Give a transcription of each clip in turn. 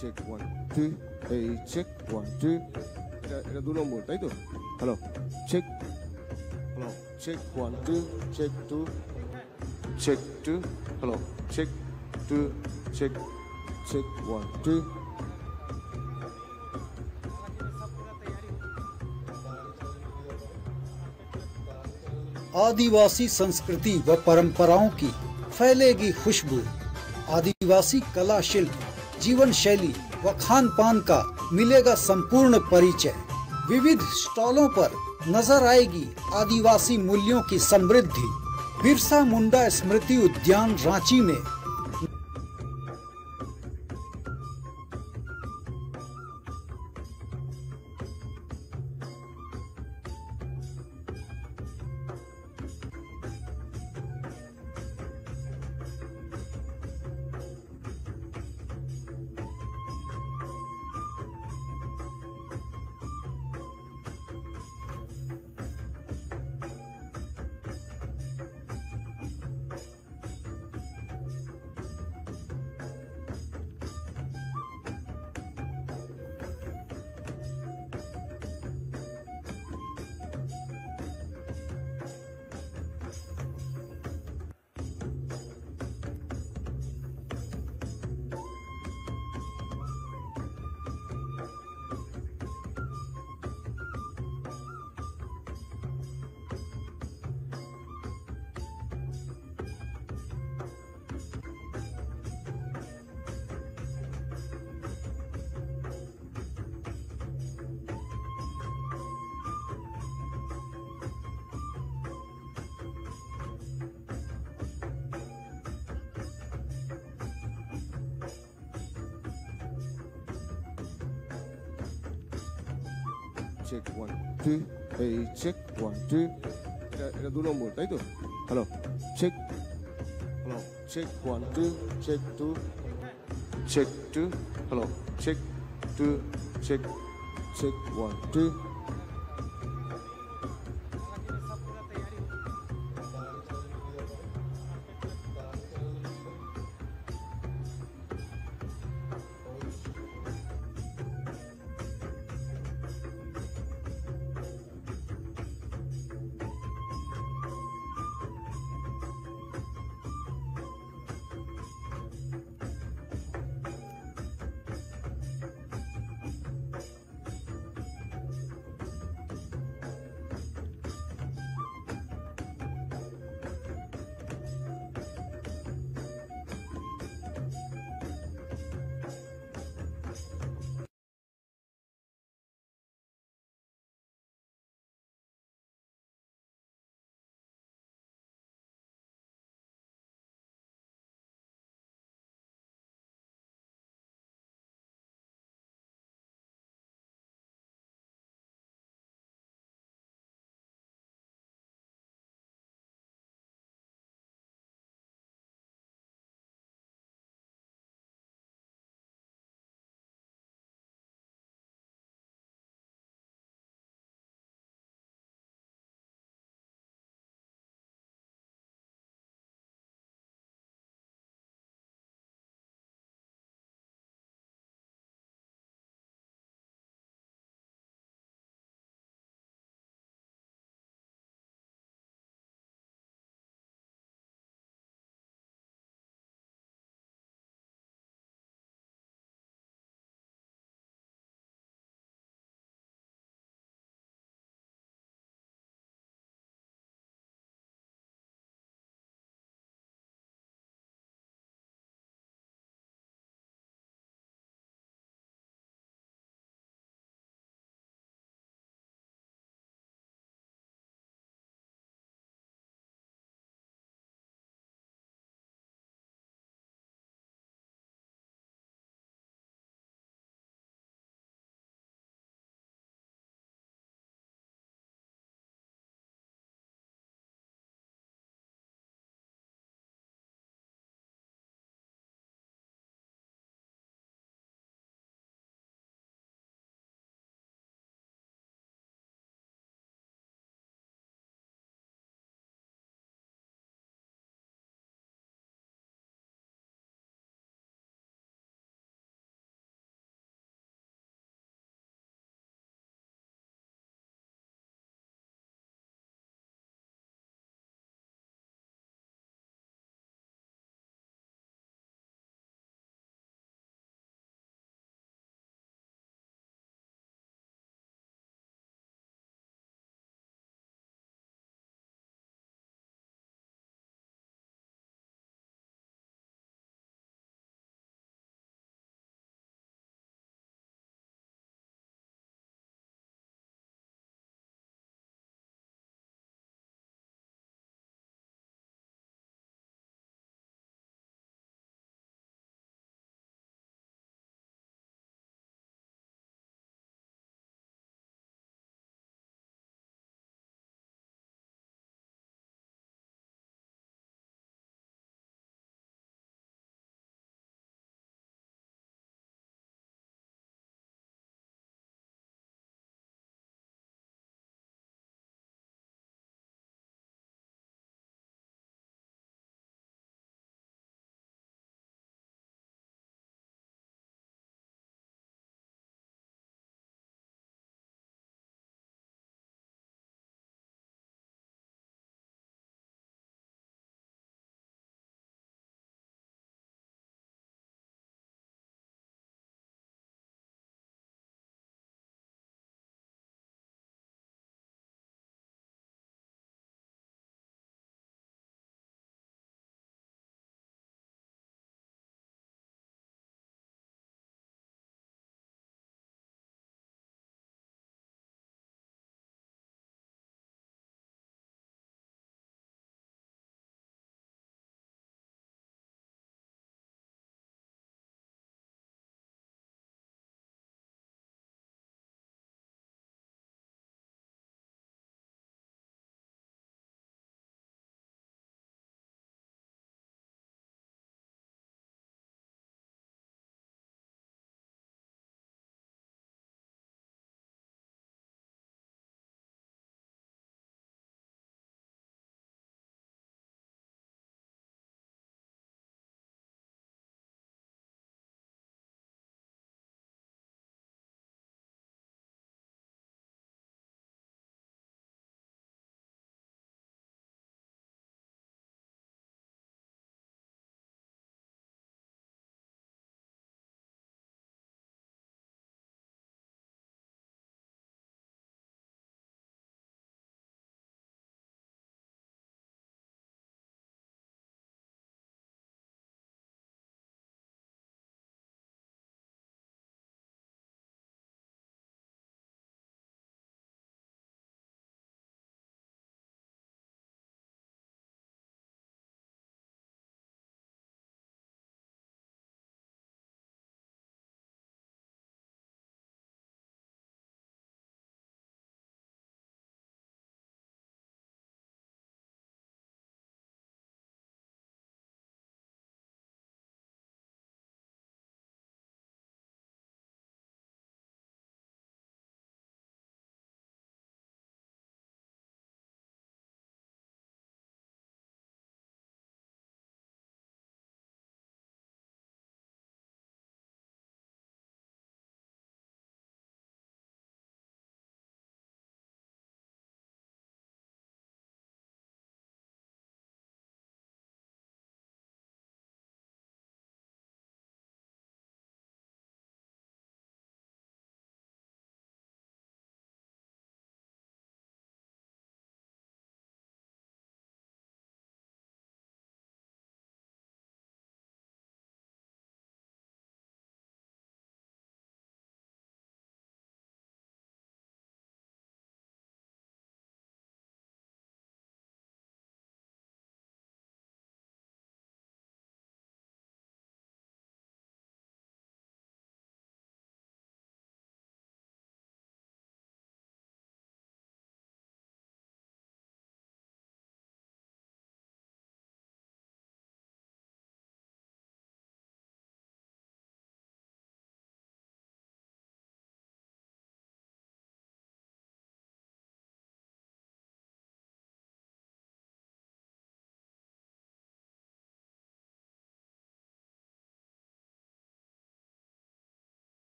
Check 1 2 এই check 1 2 এটা 2 number তাই তো hello check hello check 1 2 check 2 check 2 hello check 2 check check 1 2 आदिवासी संस्कृति व परंपराओं की फैलेगी खुशबू। आदिवासी कला शिल्प, जीवन शैली व खान पान का मिलेगा संपूर्ण परिचय। विविध स्टॉलों पर नजर आएगी आदिवासी मूल्यों की समृद्धि। बिरसा मुंडा स्मृति उद्यान रांची में চেক 1 2 এই চেক 1 2 এটা 2 নম্বর তাই তো hello check hello check 1 2 check 2 check 2 hello check 2 check check 1 2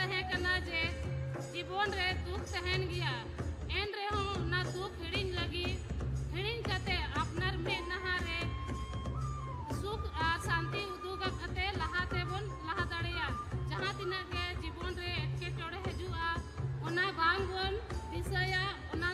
तहे कना जे जीवन रे दुख तहन गया एन रे हो ना दुख हिड़िन लगी हिड़िन कते अपनार में नहारे सुख और शांति उदुग कते लहाते बन लहा दाड़िया जहां तिना के जीवन रे एटके टोड़े हजुआ ओना बांग बन दिसया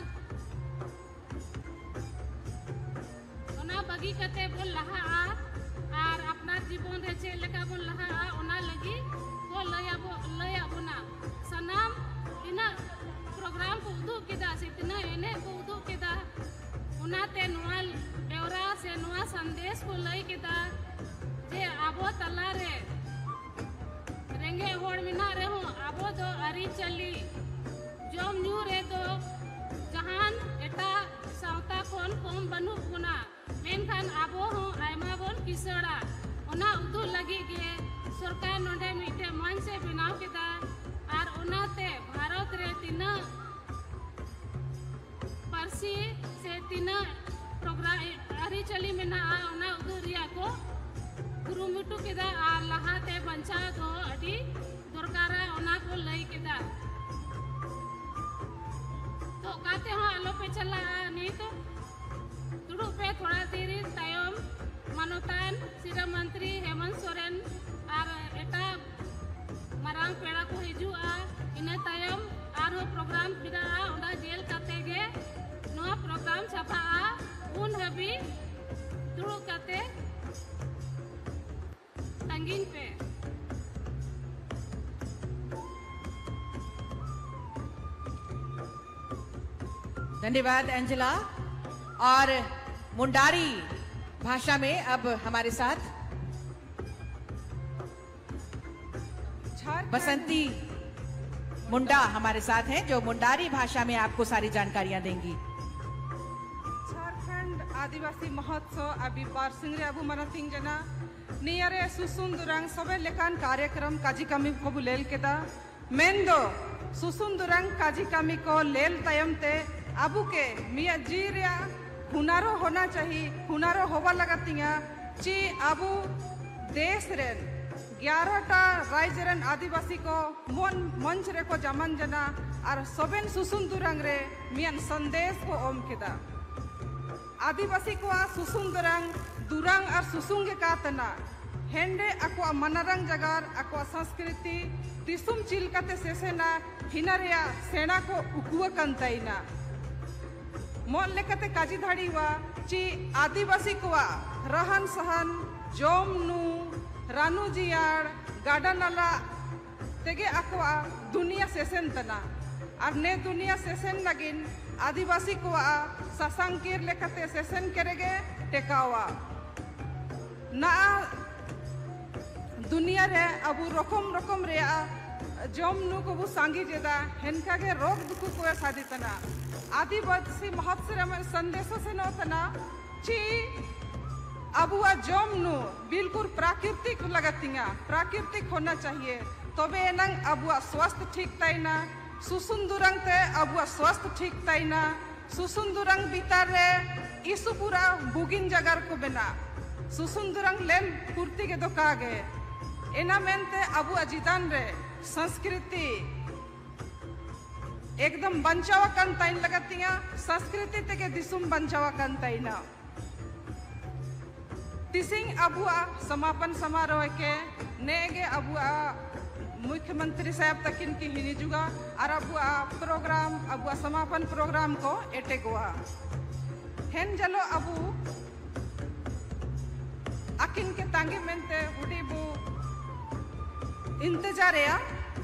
ओना बगी कते बन लहा और अपना जीवन रे चे लेका बन लहा ओना लगी को लया बोना सनाम इना प्रोग्राम को उदुग केदा से तिना एने को उदुग केदा उनाते नुआ बेवरा से नुआ संदेश को लई केदा जे आबो तला रे रेंगे होड़ मिना रे हो आबो दो अरी चली जोम न्यू रे दो जहान एटा सावता कोन कोम बनु गुना मेनखान आबो हो आयमा बोन किसड़ा ओना उदु लगी गे सरकार नोडे मिटे मन से बनाव केदा और ओनाते भारत रे तिना पारसी से तिना प्रोग्राम अरी चली मेना ओना उदु रिया को कुरुमुटु केदा और लहाते बंचा दो अडी दरकारा ओना को लई केदा तो काते हो आलो पे चला नी तो तुडु पे थोड़ा देरी तायम मानोतान सिरा मंत्री हेमंत सोरेन और एटा मारांग पेड़ा को हिजुआ इना तायम आरो प्रोग्राम बिदा ओना जेल काते गे नोआ प्रोग्राम छपा उन हबी तुडु काते तंगीन पे धन्यवाद एंजेला। और मुंडारी भाषा में अब हमारे साथ बसंती मुंडा हमारे साथ हैं जो मुंडारी भाषा में आपको सारी जानकारियां देंगी। झारखंड आदिवासी महोत्सव अभी पारसिंगरे अबू मनतिंग जना नियरे सुसुंदुरंग सबे लेकान कार्यक्रम काजी कमी को बुलेल केदा मेंदो सुसुंदुरंग काजी कमी को लेल तयमते अबू के मिया जी रिया हुनारो होना चाहिए हुनारो होवा लगतिया ची अबू देश रेन 11टा राज्य रेन आदिवासी को मंच रे को जमन जना और सोबेन सुसुंदुरंग रे मियन संदेश को ओम केदा आदिवासी को सुसुंदुरंग दुरंग और सुसुंगे का तना हेंडे अको मनरंग जगार अको संस्कृति तिसुम चिलकते सेसेना हिनरिया सेना को उकुआ कंतैना मोन लेकते काजी धाड़ी वा ची आदिवासी कुआ रहन सहन जोम नु रानू जियाड़ गाडा नाला तेगे अकुआ दुनिया सेसेन तना और ने दुनिया सेसेन लगिन आदिवासी कुआ ससांकीर लेकते सेसेन करेगे टेकावा ना दुनिया रे अबू रकम रकम रे जोम नु को सांगी जेदा हेनका के रोग दुख को सादी तना आदिवासी महोत्सव में संदेशों से नोतना ची अबुआ जोम नु बिल्कुल प्राकृतिक लगतिया प्राकृतिक होना चाहिए तबे नंग अबुआ स्वास्थ्य ठीक ताइना सुसुंदुरंग ते अबुआ स्वास्थ्य ठीक ताइना सुसुंदुरंग भीतर रे इसु पूरा बुगिन जगर को बना सुसुंदुरंग लेन पूर्ति के दो कागे एना मेनते अबुआ जितान रे संस्कृति एकदम बंचावा कंताइन लगतिया संस्कृति ते के दिसुम बंचावा कंताइना तिसिंग अबुआ समापन समारोह के नेगे अबुआ मुख्यमंत्री साहब तकिन की हिनी जुगा और अबुआ प्रोग्राम अबुआ समापन प्रोग्राम को एटेगुआ हेन जलो अबु अकिन के तांगे मेंते हुडी बु इंतजारिया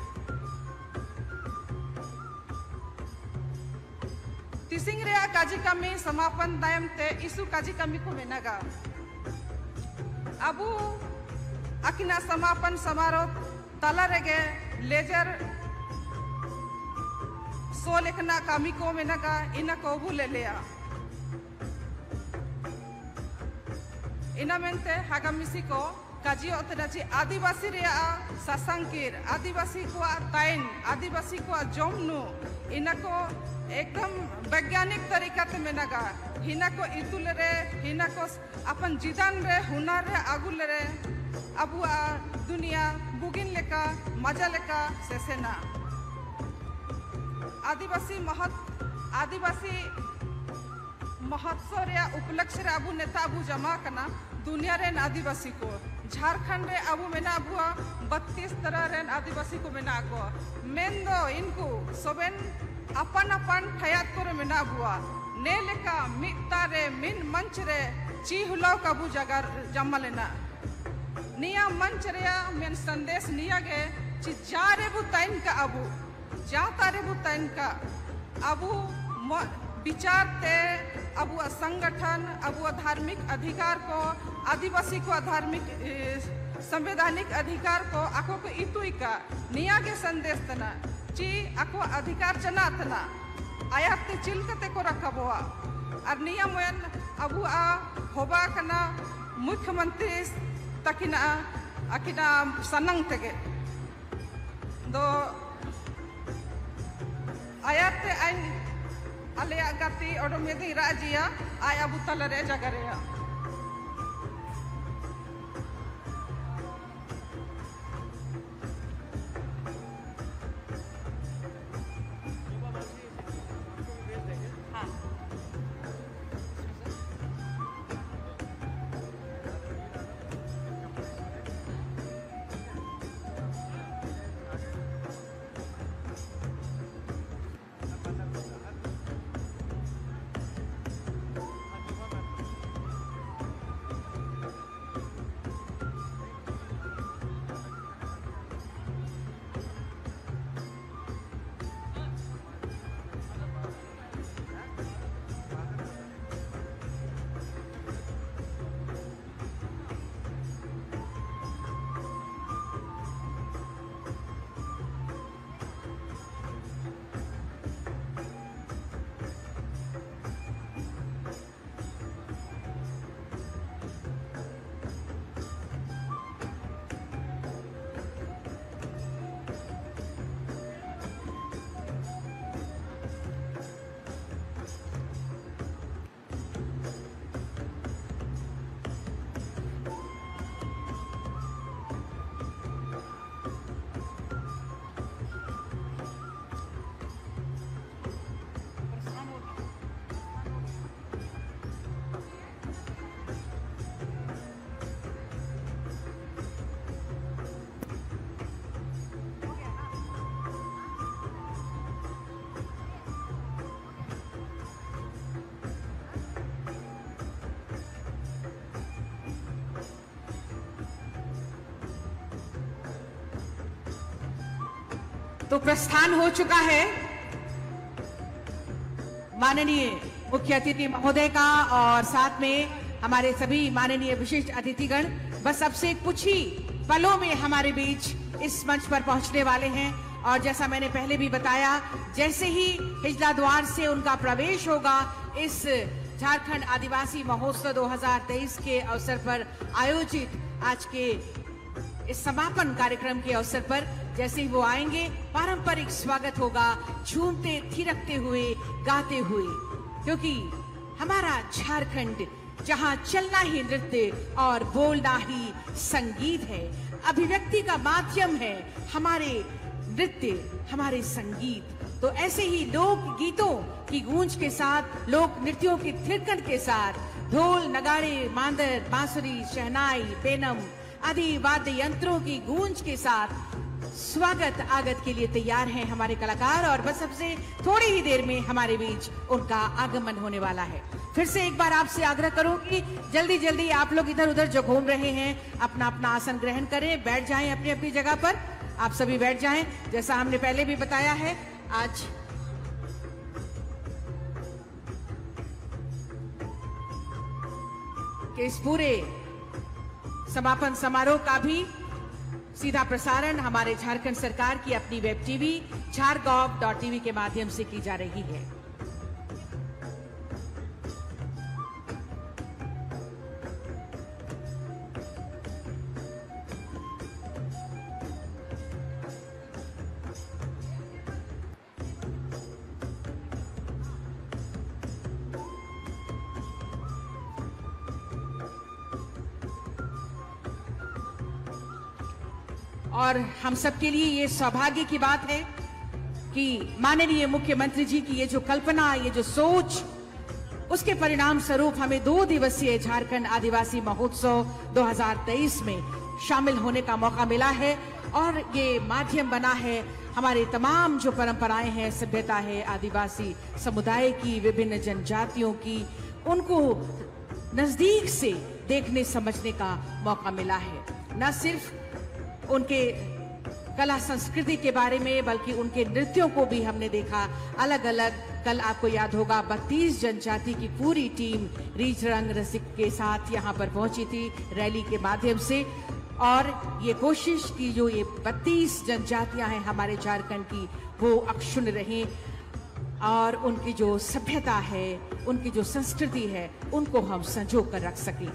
तिसिंग रे काजी कमी समापन दायम ते इसु काजी कमी को मेनागा अबू अकिना समापन समारोह तला रेगे लेजर सो लेखना कमी को मेनागा इना को बु ले लिया इना मेंते हागामिसी को काजी ओतनाची आदिवासी रे सासांकीर आदिवासी को ताइन आदिवासी को जोमनु इना को एकदम वैज्ञानिक तरीका ते मेनागा हिना को इतुल रे हिना को अपन जिदान रे हुनर रे आगुल रे अबुआ दुनिया बुगिन लेका मजा लेका सेसेना आदिवासी महोत्सव रे उपलक्ष्य रे अबु नेता अबु जमा कना दुनिया रे आदिवासी को झारखंड रे अबु मेना अबुआ 32 तरह रे आदिवासी को मेना को मेंदो इनको सोबेन अपन अपन ठयात को मेना अबुआ ने लेका मितारे मिन मंच रे ची हुलाव काबू जगह जमा लेना निया मंच रे मेन संदेश निया गे ची जारे बुताइन का अबु जाता रे बुताइन का अबु विचार ते अबु संगठन अबु धार्मिक अधिकार को आदिवासी को धार्मिक संवैधानिक अधिकार को आको को इतुई का निया के संदेश तना ची आको अधिकार जना तना आयात ते चिलकते को रखबोआ और निया मोयन अबु आ होबा कना मुख्यमंत्री तकिना अकिना सनंग तेगे दो आयात ते आइन अले गति और मेदी राजिया आय अबु तलरे जगरेया तो प्रस्थान हो चुका है माननीय मुख्य अतिथि महोदय का और साथ में हमारे सभी माननीय विशिष्ट अतिथिगण बस अब से कुछ ही पलों में हमारे बीच इस मंच पर पहुंचने वाले हैं। और जैसा मैंने पहले भी बताया, जैसे ही हिजला द्वार से उनका प्रवेश होगा इस झारखंड आदिवासी महोत्सव 2023 के अवसर पर आयोजित आज के इस समापन कार्यक्रम के अवसर पर जैसे ही वो आएंगे पारंपरिक स्वागत होगा, झूमते थिरकते हुए गाते हुए, क्योंकि हमारा झारखंड जहां चलना ही नृत्य और बोलना ही संगीत है, अभिव्यक्ति का माध्यम है हमारे नृत्य, हमारे संगीत। तो ऐसे ही लोक गीतों की गूंज के साथ, लोक नृत्यों की थिरकन के साथ, ढोल नगाड़े मांदर बांसुरी शहनाई बेनम आदि वाद्य यंत्रों की गूंज के साथ स्वागत आगत के लिए तैयार हैं हमारे कलाकार। और बस सबसे थोड़ी ही देर में हमारे बीच उनका आगमन होने वाला है। फिर से एक बार आपसे आग्रह करूं कि जल्दी जल्दी आप लोग इधर उधर जो घूम रहे हैं अपना अपना आसन ग्रहण करें, बैठ जाएं अपनी अपनी जगह पर। आप सभी बैठ जाएं। जैसा हमने पहले भी बताया है, आज के इस पूरे समापन समारोह का भी सीधा प्रसारण हमारे झारखंड सरकार की अपनी वेब टीवी झारगॉव.tv के माध्यम से की जा रही है। और हम सबके लिए ये सौभाग्य की बात है कि माननीय मुख्यमंत्री जी की ये जो कल्पना, ये जो सोच, उसके परिणाम स्वरूप हमें 2 दिवसीय झारखंड आदिवासी महोत्सव 2023 में शामिल होने का मौका मिला है। और ये माध्यम बना है हमारे तमाम जो परंपराएं हैं, सभ्यता है आदिवासी समुदाय की, विभिन्न जनजातियों की, उनको नजदीक से देखने समझने का मौका मिला है। न सिर्फ उनके कला संस्कृति के बारे में, बल्कि उनके नृत्यों को भी हमने देखा अलग अलग। कल आपको याद होगा 32 जनजाति की पूरी टीम रीच रंग रसिक के साथ यहाँ पर पहुंची थी रैली के माध्यम से। और ये कोशिश की जो ये 32 जनजातियां हैं हमारे झारखंड की, वो अक्षुण्ण रहें और उनकी जो सभ्यता है, उनकी जो संस्कृति है, उनको हम संजो कर रख सकें।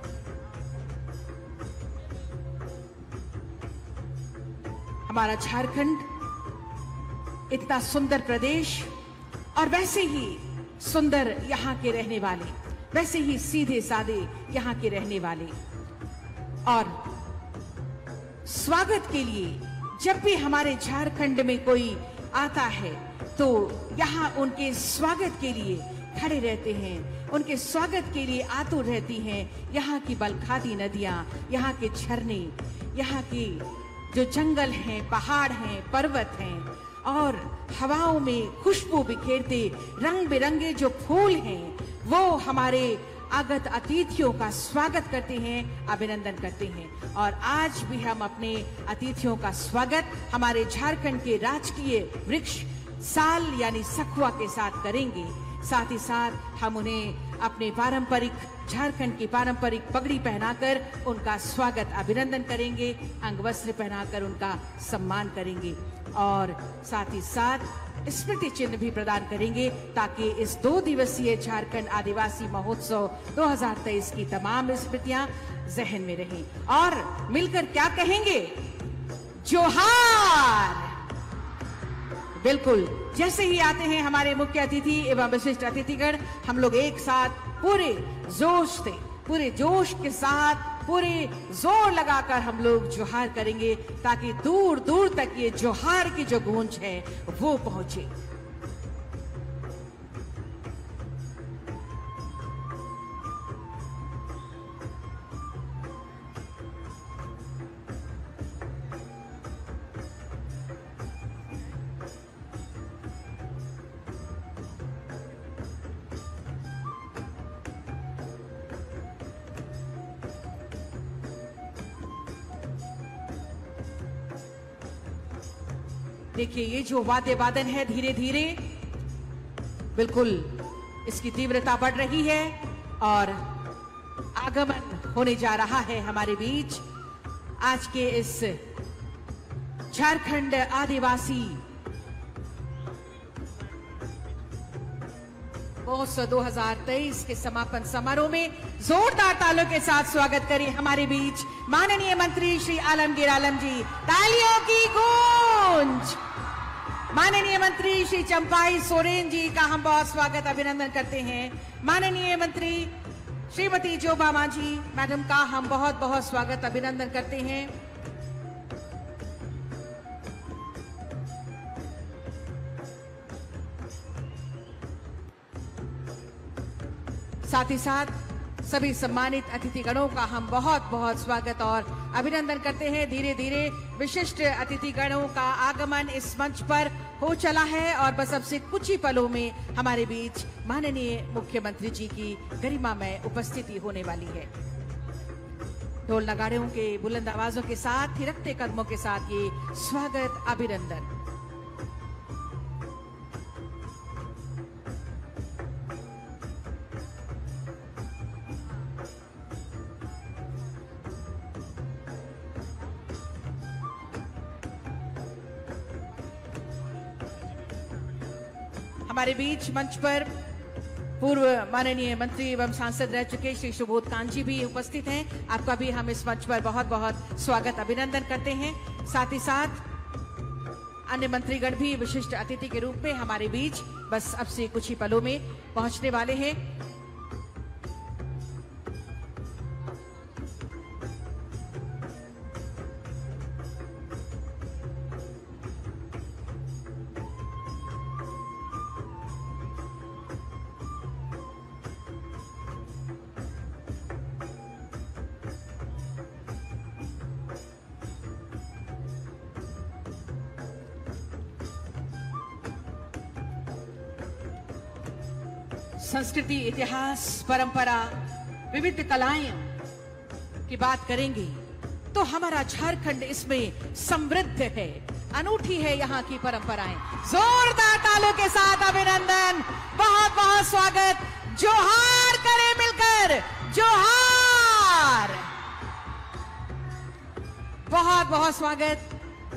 हमारा झारखंड इतना सुंदर प्रदेश, और वैसे ही सुंदर यहाँ के रहने वाले, वैसे ही सीधे साधे यहाँ के रहने वाले। और स्वागत के लिए जब भी हमारे झारखंड में कोई आता है तो यहाँ उनके स्वागत के लिए खड़े रहते हैं, उनके स्वागत के लिए आतुर रहती हैं। यहाँ की बलखाती नदियाँ, यहाँ के झरने, यहाँ की जो जंगल हैं, पहाड़ हैं, पर्वत हैं, और हवाओं में खुशबू बिखेरते रंग बिरंगे जो फूल हैं, वो हमारे आगत अतिथियों का स्वागत करते हैं, अभिनंदन करते हैं। और आज भी हम अपने अतिथियों का स्वागत हमारे झारखंड के राजकीय वृक्ष साल यानी सखुआ के साथ करेंगे। साथ ही साथ हम उन्हें अपने पारंपरिक, झारखंड की पारंपरिक पगड़ी पहनाकर उनका स्वागत, अभिनंदन करेंगे, अंगवस्त्र पहनाकर उनका सम्मान करेंगे, और साथ ही साथ स्मृति चिन्ह भी प्रदान करेंगे, ताकि इस 2 दिवसीय झारखंड आदिवासी महोत्सव 2023 की तमाम स्मृतियां जहन में रहें। और मिलकर क्या कहेंगे? जोहार। बिल्कुल, जैसे ही आते हैं हमारे मुख्य अतिथि एवं विशिष्ट अतिथिगण, हम लोग एक साथ पूरे जोश से, पूरे जोश के साथ, पूरे जोर लगाकर हम लोग जोहार करेंगे, ताकि दूर दूर तक ये जोहार की जो गूंज है वो पहुंचे। देखिए, ये जो वाद्य वादन है, धीरे धीरे बिल्कुल इसकी तीव्रता बढ़ रही है और आगमन होने जा रहा है हमारे बीच आज के इस झारखंड आदिवासी महोत्सव 2023 के समापन समारोह में। जोरदार तालियों के साथ स्वागत करें हमारे बीच माननीय मंत्री श्री आलमगीर आलम जी। तालियों की गूंज। माननीय मंत्री श्री चंपाई सोरेन जी का हम बहुत स्वागत, अभिनंदन करते हैं। माननीय मंत्री श्रीमती जोबा मांझी मैडम का हम बहुत बहुत स्वागत, अभिनंदन करते हैं। साथ ही साथ सभी सम्मानित अतिथिगणों का हम बहुत बहुत स्वागत और अभिनंदन करते हैं। धीरे धीरे विशिष्ट अतिथिगणों का आगमन इस मंच पर हो चला है और बस अब से कुछ ही पलों में हमारे बीच माननीय मुख्यमंत्री जी की गरिमामय उपस्थिति होने वाली है। ढोल नगाड़ों के बुलंद आवाजों के साथ, थिरकते कदमों के साथ ये स्वागत, अभिनंदन। हमारे बीच मंच पर पूर्व माननीय मंत्री एवं सांसद रह चुके श्री सुबोध कांजी भी उपस्थित हैं। आपका भी हम इस मंच पर बहुत बहुत स्वागत, अभिनंदन करते हैं। साथ ही साथ अन्य मंत्रीगण भी विशिष्ट अतिथि के रूप में हमारे बीच बस अब से कुछ ही पलों में पहुंचने वाले हैं। संस्कृति, इतिहास, परंपरा, विविध कलाएं की बात करेंगे तो हमारा झारखंड इसमें समृद्ध है, अनूठी है यहाँ की परंपराएं। जोरदार तालियों के साथ अभिनंदन, बहुत बहुत स्वागत। जोहार करें मिलकर, जोहार। बहुत बहुत स्वागत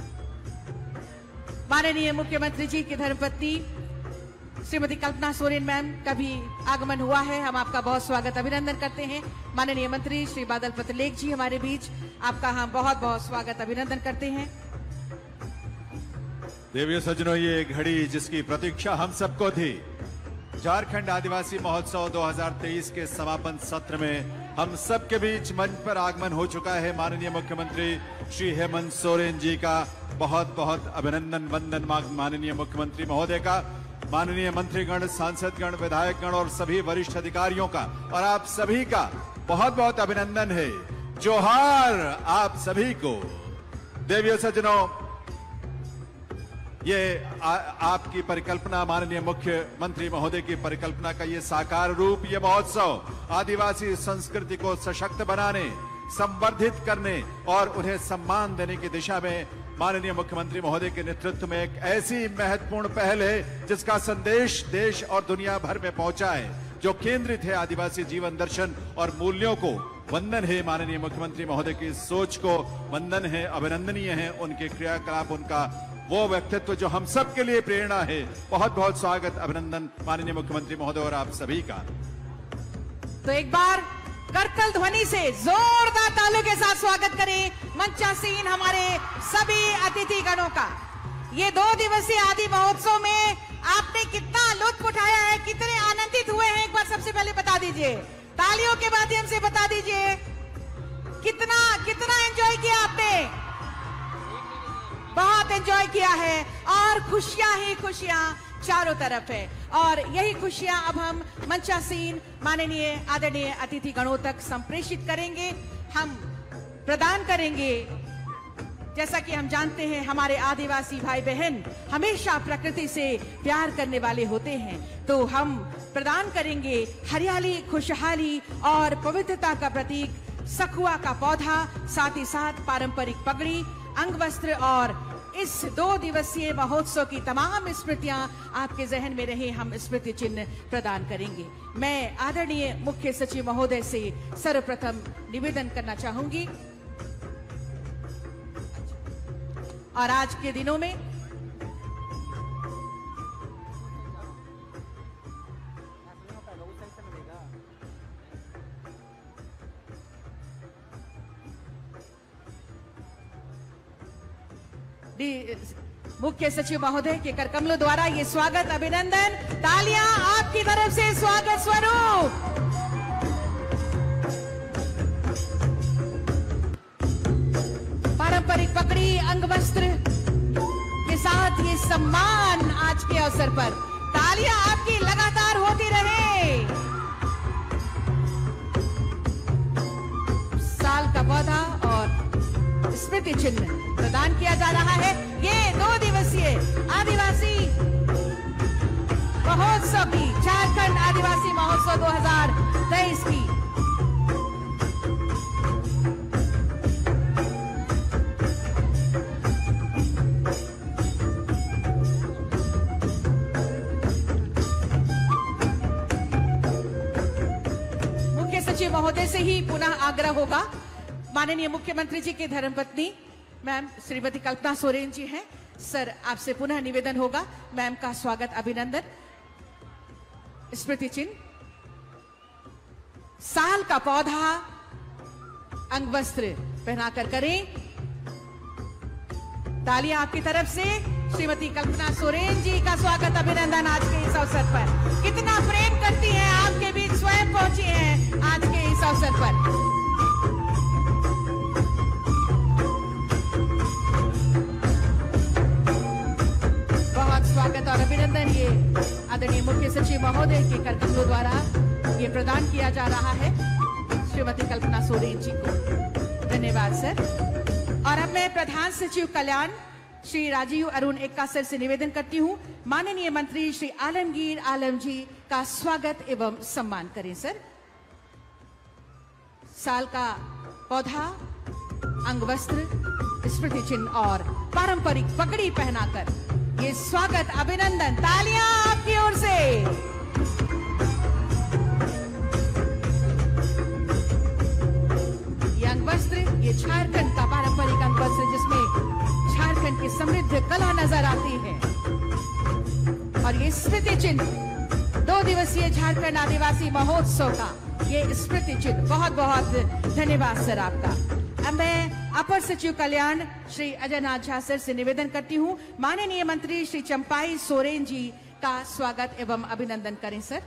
माननीय मुख्यमंत्री जी की धर्मपत्नी श्रीमती कल्पना सोरेन मैम का भी आगमन हुआ है। हम आपका बहुत स्वागत अभिनंदन करते हैं। माननीय मंत्री श्री बादल पत्रलेख जी हमारे बीच, आपका हम बहुत बहुत स्वागत अभिनंदन करते हैं। देवियों सज्जनों, ये घड़ी जिसकी प्रतीक्षा हम सबको थी, झारखंड आदिवासी महोत्सव 2023 के समापन सत्र में हम सबके बीच मंच पर आगमन हो चुका है। माननीय मुख्यमंत्री श्री हेमंत सोरेन जी का बहुत बहुत अभिनंदन वंदन माननीय मुख्यमंत्री महोदय का, माननीय मंत्रीगण, सांसदगण, विधायकगण और सभी वरिष्ठ अधिकारियों का और आप सभी का बहुत बहुत अभिनंदन है। जोहार आप सभी को। देवियों सज्जनों, ये आपकी परिकल्पना, माननीय मुख्यमंत्री महोदय की परिकल्पना का ये साकार रूप, ये महोत्सव आदिवासी संस्कृति को सशक्त बनाने, संवर्धित करने और उन्हें सम्मान देने की दिशा में माननीय मुख्यमंत्री महोदय के नेतृत्व में एक ऐसी महत्वपूर्ण पहल है जिसका संदेश देश और दुनिया भर में पहुंचा है, जो केंद्रित है आदिवासी जीवन दर्शन और मूल्यों को। वंदन है माननीय मुख्यमंत्री महोदय की सोच को, वंदन है, अभिनंदनीय है उनके क्रियाकलाप, उनका वो व्यक्तित्व जो हम सब के लिए प्रेरणा है। बहुत बहुत स्वागत, अभिनंदन माननीय मुख्यमंत्री महोदय और आप सभी का। तो एक बार करतल ध्वनि से जोरदार तालियों के साथ स्वागत करें मंचासीन हमारे सभी अतिथि गणों का। ये 2 दिवसीय आदि महोत्सव में आपने कितना लुत्फ उठाया है, कितने आनंदित हुए हैं, एक बार सबसे पहले बता दीजिए, तालियों के माध्यम से बता दीजिए कितना कितना एंजॉय किया आपने। बहुत एंजॉय किया है और खुशियां ही खुशियां चारों तरफ है और यही खुशियां अब हम मंचासीन माननीय आदरणीय अतिथि गणों तक संप्रेषित करेंगे, हम प्रदान करेंगे। जैसा कि हम जानते हैं हमारे आदिवासी भाई बहन हमेशा प्रकृति से प्यार करने वाले होते हैं, तो हम प्रदान करेंगे हरियाली, खुशहाली और पवित्रता का प्रतीक सखुआ का पौधा, साथ ही साथ पारंपरिक पगड़ी, अंग वस्त्र और इस 2 दिवसीय महोत्सव की तमाम स्मृतियां आपके जहन में रहे, हम स्मृति चिन्ह प्रदान करेंगे। मैं आदरणीय मुख्य सचिव महोदय से सर्वप्रथम निवेदन करना चाहूंगी और आज के दिनों में मुख्य सचिव महोदय के करकमलों द्वारा ये स्वागत अभिनंदन, तालियां आपकी तरफ से स्वागत स्वरूप। पारंपरिक पगड़ी, अंग वस्त्र के साथ ये सम्मान आज के अवसर पर, तालियां आपकी लगातार होती रहे। साल का पौधा और स्मृति चिन्ह प्रदान किया जा रहा है। ये 2 दिवसीय आदिवासी महोत्सव की, झारखंड आदिवासी महोत्सव 2023 की मुख्य सचिव महोदय से ही पुनः आग्रह होगा। माननीय मुख्यमंत्री जी की धर्मपत्नी मैम श्रीमती कल्पना सोरेन जी हैं, सर आपसे पुनः निवेदन होगा, मैम का स्वागत अभिनंदन। स्मृति चिन्ह, साल का पौधा, अंग वस्त्र पहनाकर करें। तालियां आपकी तरफ से श्रीमती कल्पना सोरेन जी का स्वागत अभिनंदन आज के इस अवसर पर। कितना प्रेम करती हैं, आपके बीच स्वयं पहुंची हैं आज के इस अवसर पर। स्वागत और अभिनंदन ये आदरणीय मुख्य सचिव महोदय के करकमलों द्वारा ये प्रदान किया जा रहा है श्रीमती कल्पना सोरेन जी को। धन्यवाद सर। और अब मैं प्रधान सचिव कल्याण श्री राजीव अरुण एक्का सर से निवेदन करती हूँ, माननीय मंत्री श्री आलमगीर आलम जी का स्वागत एवं सम्मान करें सर। साल का पौधा, अंगवस्त्र, स्मृति चिन्ह और पारंपरिक पगड़ी पहनाकर ये स्वागत, अभिनंदन, तालियां आपकी ओर से। ये अंगवस्त्र, ये झारखंड का पारंपरिक अंगवस्त्र जिसमें झारखंड की समृद्ध कला नजर आती है। और ये स्मृति चिन्ह 2 दिवसीय झारखंड आदिवासी महोत्सव का ये स्मृति चिन्ह, बहुत बहुत धन्यवाद सर आपका। अब मैं अपर सचिव कल्याण श्री अजय नाथ झा सर से निवेदन करती हूँ, माननीय मंत्री श्री चंपाई सोरेन जी का स्वागत एवं अभिनंदन करें सर।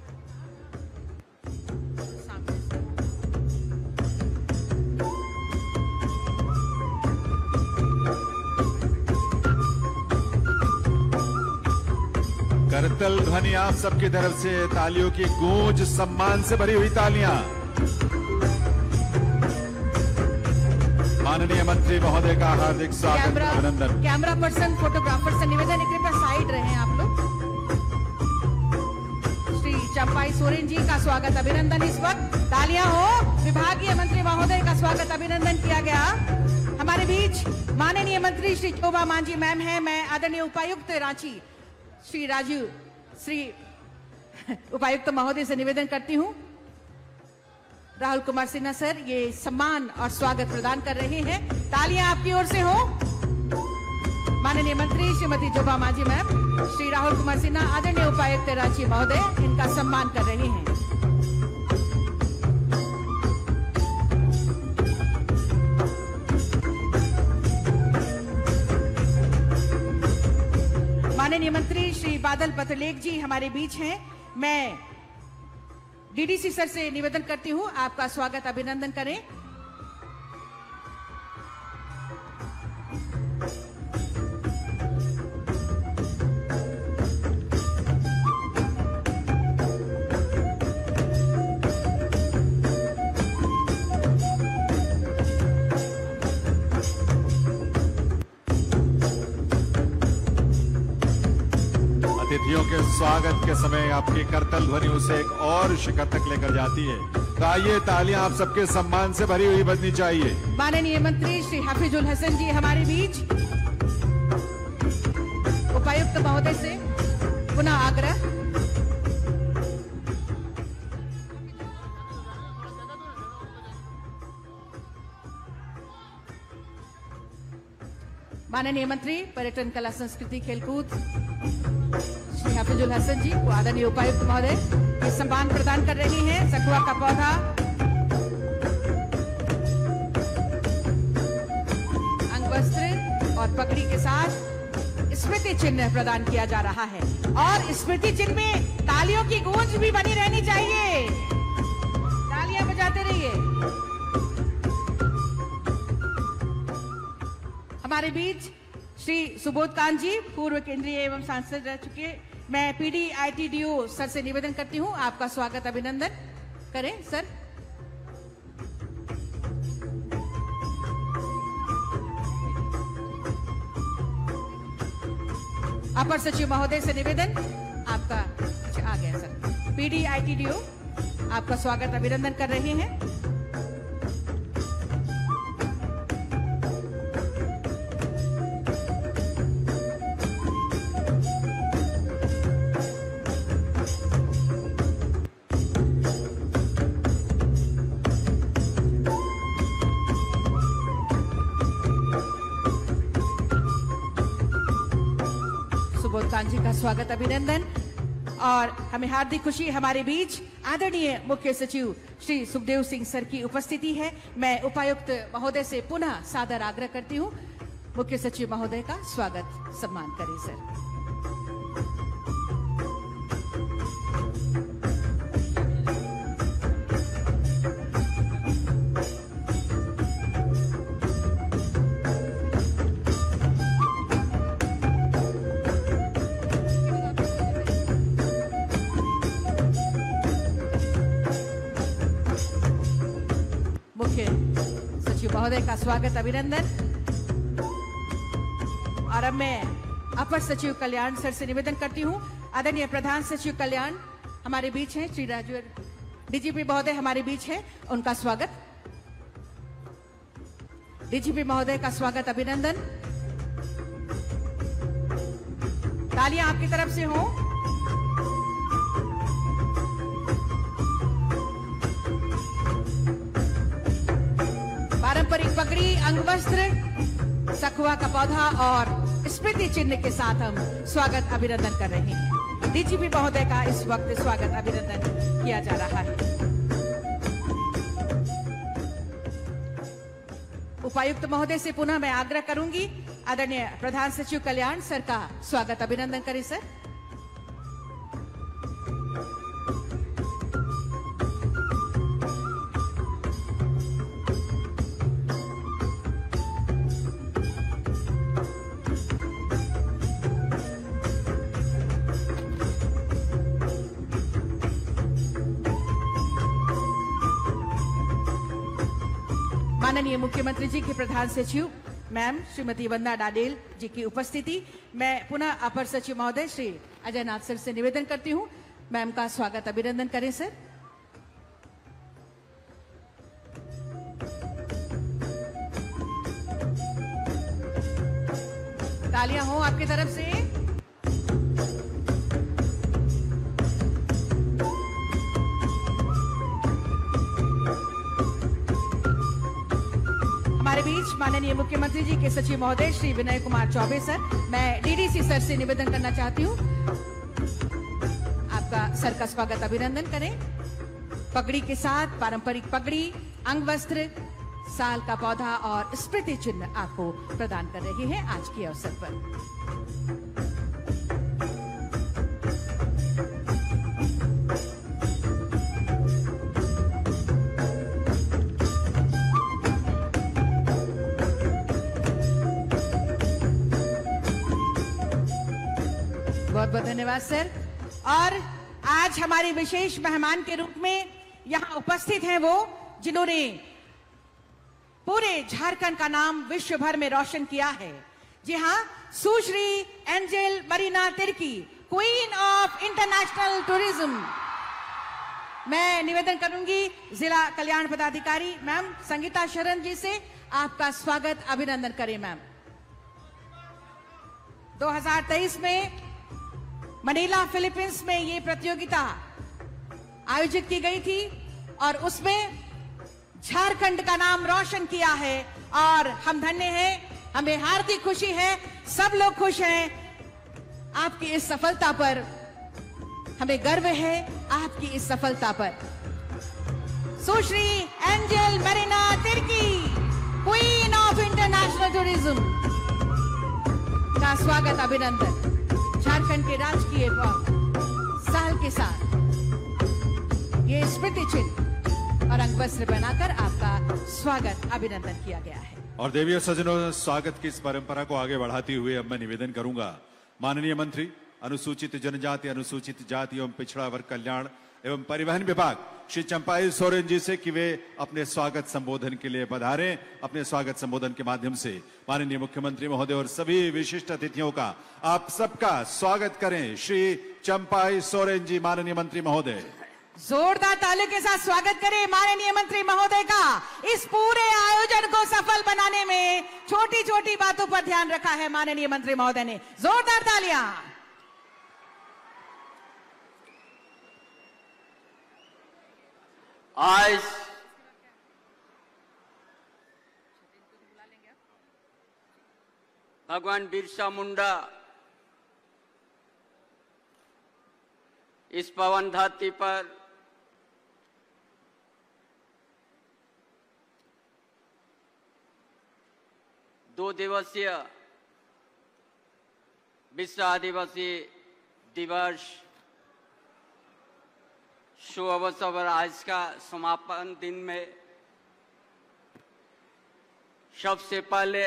करतल ध्वनि आप सबकी तरफ से, तालियों की गूंज, सम्मान से भरी हुई तालियां। माननीय मंत्री महोदय का हार्दिक स्वागत, अभिनंदन। कैमरा पर्सन, फोटोग्राफर से निवेदन है कृपया साइड रहे आप लोग। श्री चंपाई सोरेन जी का स्वागत, अभिनंदन। इस वक्त तालियां हो, विभागीय मंत्री महोदय का स्वागत अभिनंदन किया गया। हमारे बीच माननीय मंत्री श्री शोभा मांझी मैम है। मैं आदरणीय उपायुक्त रांची श्री उपायुक्त महोदय से निवेदन करती हूं, राहुल कुमार सिन्हा सर ये सम्मान और स्वागत प्रदान कर रहे हैं। तालियां आपकी ओर से हो। माननीय मंत्री श्रीमती शोभा मांझी मैम, श्री राहुल कुमार सिन्हा आदरणीय उपायुक्त रांची महोदय इनका सम्मान कर रहे हैं। माननीय मंत्री श्री बादल पत्रलेख जी हमारे बीच हैं। मैं डीडीसी सर से निवेदन करती हूं, आपका स्वागत अभिनंदन करें। अतिथियों के स्वागत के समय आपकी करतल ध्वनि उसे एक और शिखर तक लेकर जाती है। तो आइए, तालियां आप सबके सम्मान से भरी हुई बजनी चाहिए। माननीय मंत्री श्री हाफिजुल हसन जी हमारे बीच। उपायुक्त महोदय से पुनः आग्रह। माननीय मंत्री पर्यटन, कला, संस्कृति, खेलकूद श्री हाफिजुल हसन जी को आदरणीय उपायुक्त महोदय ये सम्मान प्रदान कर रही हैं। सखुआ का पौधा, अंगवस्त्र और पगड़ी के साथ स्मृति चिन्ह प्रदान किया जा रहा है। और स्मृति चिन्ह में तालियों की गूंज भी बनी रहनी चाहिए। तालियां बजाते रहिए। हमारे बीच श्री सुबोध कांत जी पूर्व केंद्रीय एवं सांसद रह चुके। मैं PDITDO सर से निवेदन करती हूं, आपका स्वागत अभिनंदन करें सर। अपर सचिव महोदय से निवेदन, आपका आ गया सर। PDITDO आपका स्वागत अभिनंदन कर रहे हैं। जी का स्वागत अभिनंदन। और हमें हार्दिक खुशी, हमारे बीच आदरणीय मुख्य सचिव श्री सुखदेव सिंह सर की उपस्थिति है। मैं उपायुक्त महोदय से पुनः सादर आग्रह करती हूं, मुख्य सचिव महोदय का स्वागत सम्मान करें सर। महोदय का स्वागत अभिनंदन। और अब मैं अपर सचिव कल्याण सर से निवेदन करती हूं, आदरणीय प्रधान सचिव कल्याण हमारे बीच हैं, श्री राजू डीजीपी महोदय हमारे बीच हैं, उनका स्वागत। डीजीपी महोदय का स्वागत, अभिनंदन। तालियां आपकी तरफ से हो। पारंपरिक पगड़ी, अंगवस्त्र, सखुआ का पौधा और स्मृति चिन्ह के साथ हम स्वागत अभिनंदन कर रहे हैं। डीजीपी महोदय का इस वक्त स्वागत अभिनंदन किया जा रहा है। उपायुक्त महोदय से पुनः मैं आग्रह करूंगी, आदरणीय प्रधान सचिव कल्याण सर का स्वागत अभिनंदन करें सर। माननीय मुख्यमंत्री जी के प्रधान सचिव मैम श्रीमती वंदना डाडेल जी की उपस्थिति, मैं पुनः अपर सचिव महोदय श्री अजय नाथ सर से निवेदन करती हूं, मैम का स्वागत अभिनंदन करें सर। तालियां हो आपकी तरफ से। हमारे बीच माननीय मुख्यमंत्री जी के सचिव महोदय श्री विनय कुमार चौबे सर, मैं डीडीसी सर से निवेदन करना चाहती हूँ, आपका सर का स्वागत अभिनंदन करें। पगड़ी के साथ पारंपरिक पगड़ी, अंगवस्त्र, साल का पौधा और स्मृति चिन्ह आपको प्रदान कर रहे हैं आज के अवसर पर। बहुत बहुत धन्यवाद सर। और आज हमारे विशेष मेहमान के रूप में यहाँ उपस्थित हैं वो जिन्होंने पूरे झारखंड का नाम विश्व भर में रोशन किया है। जी हाँ, Sushri Angel Marina Tirkey, queen of international tourism. मैं निवेदन करूंगी जिला कल्याण पदाधिकारी मैम संगीता शरण जी से, आपका स्वागत अभिनंदन करें मैम। 2023 में मनीला फिलीपींस में ये प्रतियोगिता आयोजित की गई थी और उसमें झारखंड का नाम रोशन किया है और हम धन्य हैं, हमें हार्दिक खुशी है, सब लोग खुश हैं आपकी इस सफलता पर, हमें गर्व है आपकी इस सफलता पर। Sushri Angel Marina Tirkey, queen of international tourism का स्वागत अभिनंदन। झारखंड के राजकीय साल के साथ ये स्मृति चिन्ह और अंगवस्त्र बनाकर आपका स्वागत अभिनंदन किया गया है। और देवी और सज्जनों, स्वागत की इस परंपरा को आगे बढ़ाते हुए अब मैं निवेदन करूंगा माननीय मंत्री अनुसूचित जनजाति, अनुसूचित जाति एवं पिछड़ा वर्ग कल्याण एवं परिवहन विभाग श्री चंपाई सोरेन जी से कि वे अपने स्वागत संबोधन के लिए पधारें। अपने स्वागत संबोधन के माध्यम से माननीय मुख्यमंत्री महोदय और सभी विशिष्ट अतिथियों का आप सबका स्वागत करें। श्री चंपाई सोरेन जी, माननीय मंत्री महोदय। जोरदार तालियों के साथ स्वागत करें माननीय मंत्री महोदय का। इस पूरे आयोजन को सफल बनाने में छोटी छोटी बातों पर ध्यान रखा है माननीय मंत्री महोदय ने। जोरदार तालियां। आज भगवान बिरसा मुंडा इस पवन धरती पर दो दिवसीय विश्व आदिवासी दिवस शुभ अवसर पर आज का समापन दिन में सबसे पहले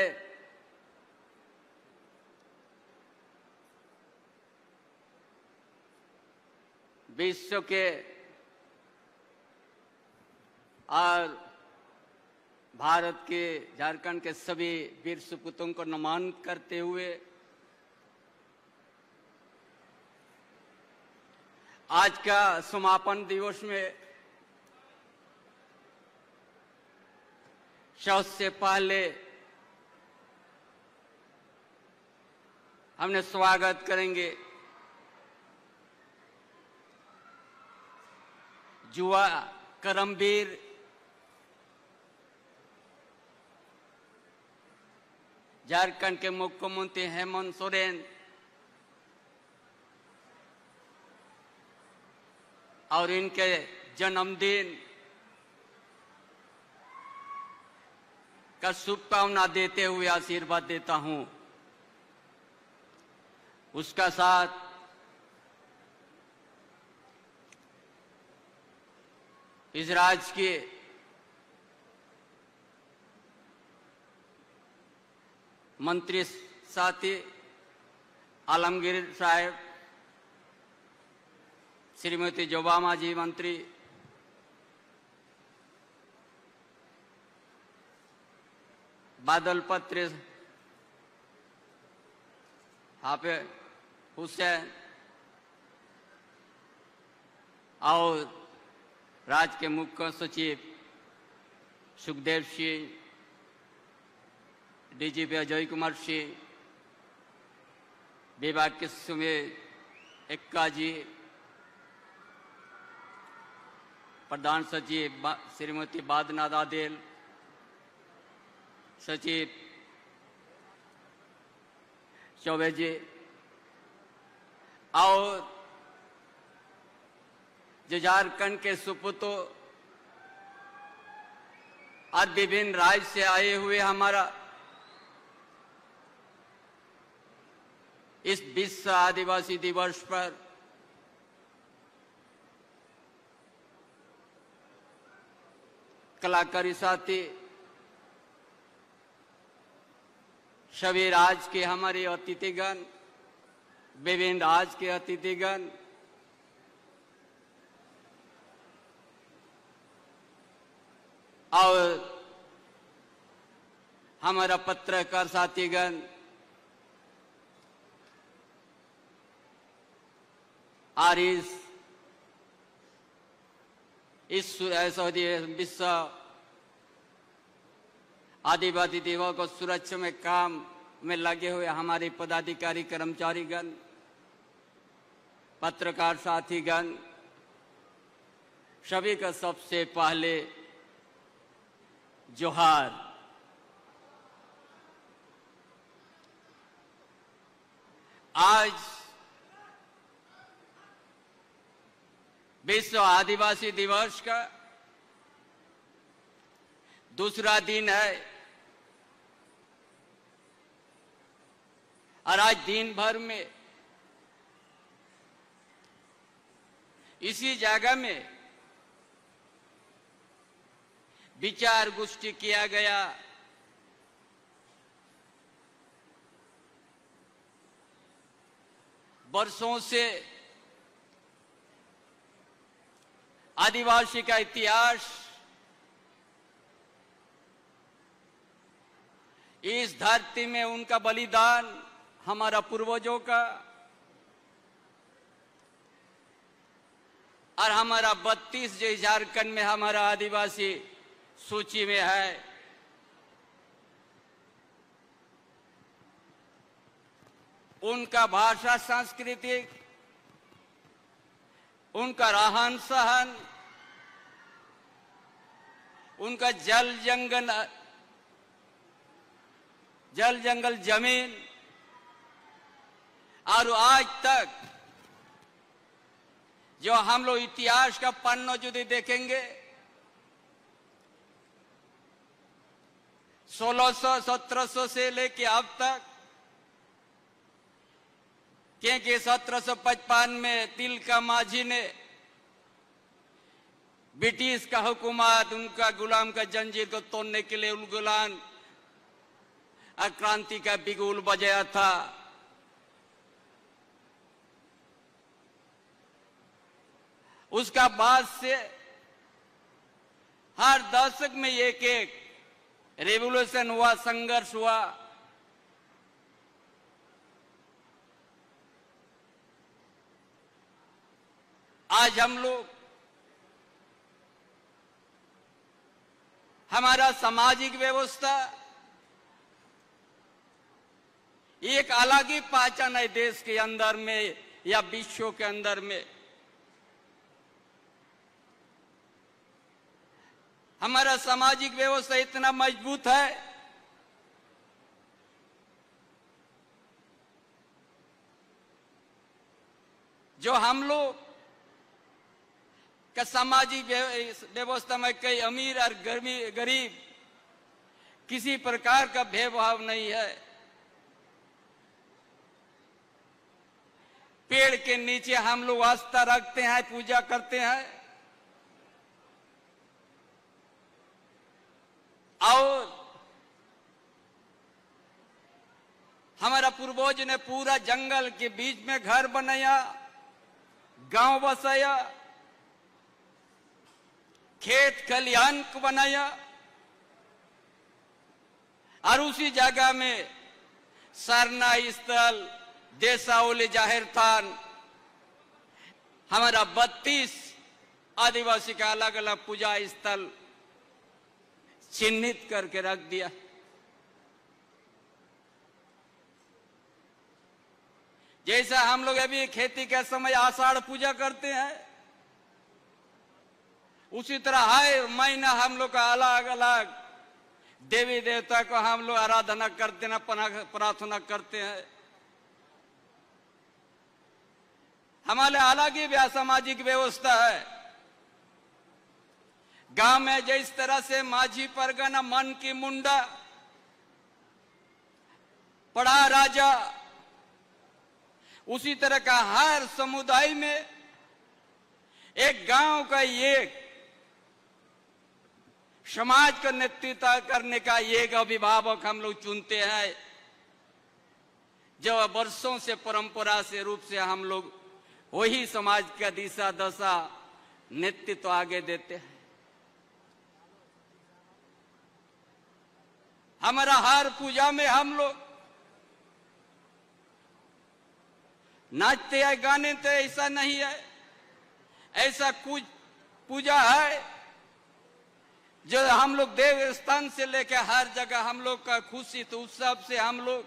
विश्व के और भारत के झारखंड के सभी वीर सपूतों को नमन करते हुए आज का समापन दिवस में सबसे पहले हमने स्वागत करेंगे युवा करमवीर झारखंड के मुख्यमंत्री हेमंत सोरेन और इनके जन्मदिन का शुभकामना देते हुए आशीर्वाद देता हूं। उसका साथ इस राज्य के मंत्री साथी आलमगीर साहब, श्रीमती जोबामा जी मंत्री, बादल पत्र हाफिज हुसैन और राज्य के मुख्य सचिव सुखदेव सिंह, डीजीपी अजय कुमार सिंह, विभाग के सुमेर एक्का जी, प्रधान सचिव श्रीमती बादनाथ आदेल, सचिव चौबे जी और जो झारखंड के सुपुतो आज विभिन्न राज्य से आए हुए हमारा इस विश्व आदिवासी दिवस पर कलाकारी साथी, सभी राज्य के हमारे अतिथिगण, विभिन्न राज्य के अतिथिगण, और हमारा पत्रकार साथीगण, और इस विश्व आदिवासी दिवस को सुरक्षा में काम में लगे हुए हमारे पदाधिकारी कर्मचारीगण, पत्रकार साथीगण, सभी का सबसे पहले जोहार। आज विश्व आदिवासी दिवस का दूसरा दिन है और आज दिन भर में इसी जगह में विचार गोष्ठी किया गया। वर्षों से आदिवासी का इतिहास, इस धरती में उनका बलिदान, हमारा पूर्वजों का, और हमारा 32 जो झारखंड में हमारा आदिवासी सूची में है, उनका भाषा, संस्कृति, उनका रहन सहन, उनका जल जंगल जमीन, और आज तक जो हम लोग इतिहास का पन्ना यदि देखेंगे, 1600-1700 से लेके अब तक, क्योंकि 1755 में तिलका माझी ने ब्रिटिश का हुकूमत, उनका गुलाम का जंजीर को तोड़ने के लिए गुलाम क्रांति का बिगुल बजाया था। उसका बाद से हर दशक में एक रेवोल्यूशन हुआ, संघर्ष हुआ। आज हम लोग हमारा सामाजिक व्यवस्था एक अलग ही पहचान है देश के अंदर में या विश्व के अंदर में। हमारा सामाजिक व्यवस्था इतना मजबूत है जो हम लोग का सामाजिक व्यवस्था में कई अमीर और गरीब किसी प्रकार का भेदभाव नहीं है। पेड़ के नीचे हम लोग आस्था रखते हैं, पूजा करते हैं, और हमारा पूर्वज ने पूरा जंगल के बीच में घर बनाया, गांव बसाया, खेत खलिहान को बनाया, और उसी जगह में सरना स्थल, देसावली जाहिर स्थान, हमारा 32 आदिवासी का अलग अलग पूजा स्थल चिन्हित करके रख दिया। जैसा हम लोग अभी खेती के समय आषाढ़ पूजा करते हैं, उसी तरह हर महीना हम लोग का अलग अलग देवी देवता को हम लोग आराधना करते हैं, प्रार्थना करते हैं। हमारे अलग ही सामाजिक व्यवस्था है। गांव में जिस तरह से माझी परगना, मन की मुंडा, पड़ा राजा, उसी तरह का हर समुदाय में एक गांव का एक समाज का नेतृत्व करने का एक अभिभावक हम लोग चुनते हैं, जो वर्षों से परंपरा से रूप से हम लोग वही समाज का दिशा दशा नेतृत्व आगे देते हैं। हमारा हर पूजा में हम लोग नाचते हैं, गाने तो ऐसा नहीं है। ऐसा कुछ पूजा है जो हम लोग देव स्थान से लेकर हर जगह हम लोग का खुशी तो उत्सव से हम लोग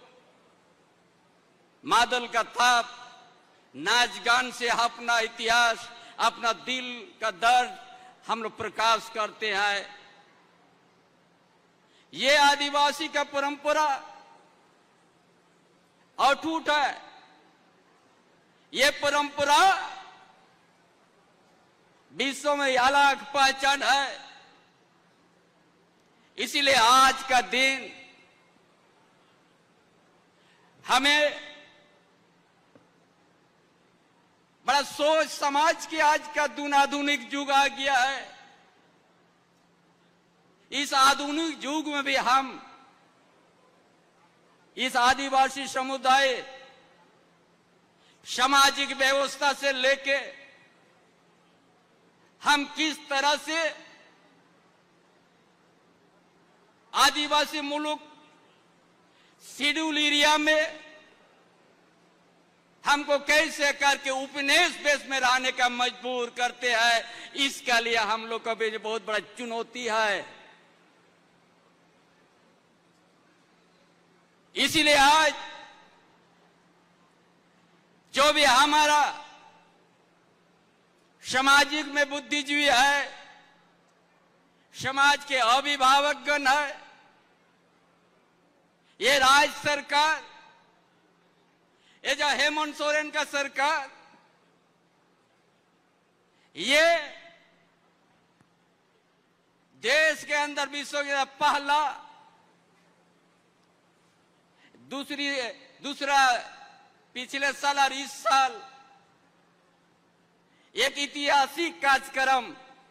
मादल का ताप, नाच गान से अपना इतिहास, अपना दिल का दर्द हम लोग प्रकाश करते हैं। ये आदिवासी का परंपरा अटूट है। ये परंपरा विश्व में अलग पहचान है। इसीलिए आज का दिन हमें बड़ा सोच समझ के, आज का आधुनिक युग आ गया है। इस आधुनिक युग में भी हम इस आदिवासी समुदाय सामाजिक व्यवस्था से लेके हम किस तरह से आदिवासी मुल्क शेड्यूल एरिया में हमको कैसे करके उपनिवेश देश में रहने का मजबूर करते हैं, इसके लिए हम लोग का भी बहुत बड़ा चुनौती है। इसीलिए आज जो भी हमारा सामाजिक में बुद्धिजीवी है, समाज के अभिभावकगण है, ये राज्य सरकार, ये जो हेमंत सोरेन का सरकार, ये देश के अंदर विश्व का पहला दूसरा पिछले साल और इस साल एक ऐतिहासिक कार्यक्रम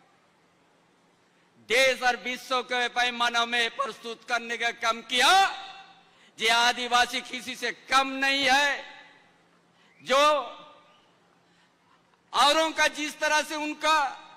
देश और विश्व के पैमाने में प्रस्तुत करने का काम किया। जो आदिवासी किसी से कम नहीं है, जो औरों का जिस तरह से उनका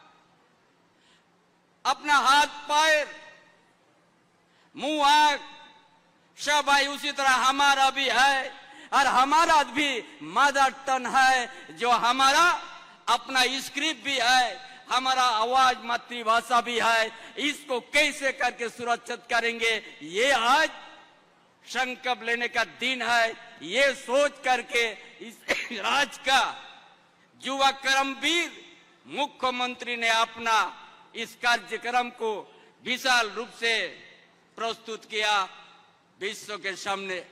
अपना हाथ पैर मुंह आंख सब है, उसी तरह हमारा भी है। और हमारा भी मदर टन है, जो हमारा अपना स्क्रिप्ट भी है, हमारा आवाज मातृभाषा भी है, इसको कैसे करके सुरक्षित करेंगे, ये आज संकल्प लेने का दिन है। ये सोच करके इस राज्य का युवा कर्मवीर मुख्यमंत्री ने अपना इस कार्यक्रम को विशाल रूप से प्रस्तुत किया विश्व के सामने।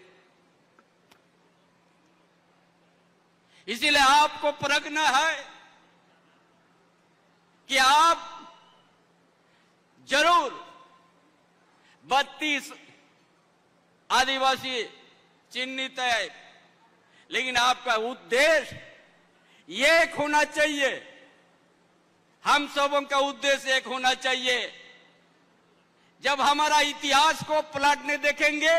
इसीलिए आपको परखना है कि आप जरूर 32 आदिवासी चिन्हित है, लेकिन आपका उद्देश्य एक होना चाहिए। हम सबों का उद्देश्य एक होना चाहिए। जब हमारा इतिहास को पलटने देखेंगे,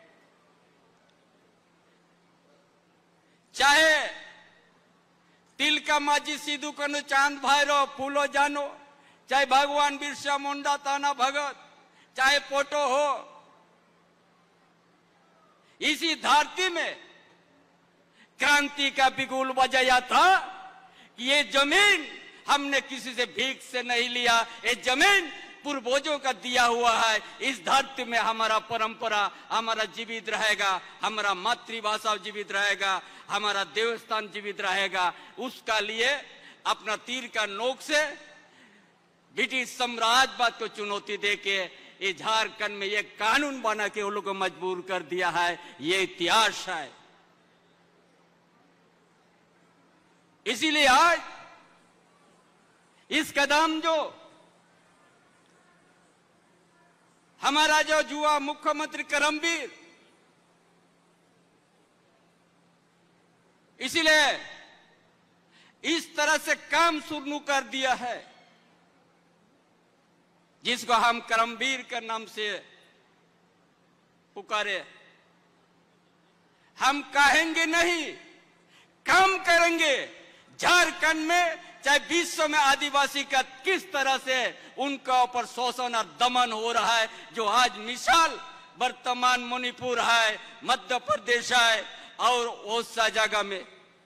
चाहे तिलका माझी, सिद्धू कान्हू, चांद भैरव, फूलो जानो, चाहे भगवान बिरसा मुंडा, ताना भगत, चाहे पोटो हो, इसी धरती में क्रांति का बिगुल बजाया था कि ये जमीन हमने किसी से भीख से नहीं लिया, ये जमीन पूर्वजों का दिया हुआ है। इस धरती में हमारा परंपरा हमारा जीवित रहेगा, हमारा मातृभाषा जीवित रहेगा, हमारा देवस्थान जीवित रहेगा। उसका लिए अपना तीर का नोक से ब्रिटिश साम्राज्यवाद को चुनौती देके ये झारखंड में ये कानून बना के उन लोगों को मजबूर कर दिया है। ये इतिहास है। इसीलिए आज इस कदम जो हमारा जो युवा मुख्यमंत्री कर्मवीर, इसीलिए इस तरह से काम शुरू कर दिया है, जिसको हम कर्मवीर के नाम से पुकारे। हम कहेंगे नहीं, काम करेंगे। झारखंड में चाहे विश्व में आदिवासी का किस तरह से उनका ऊपर शोषण और दमन हो रहा है, जो आज मिसाल वर्तमान मणिपुर है, मध्य प्रदेश है और बहुत सा जगह में,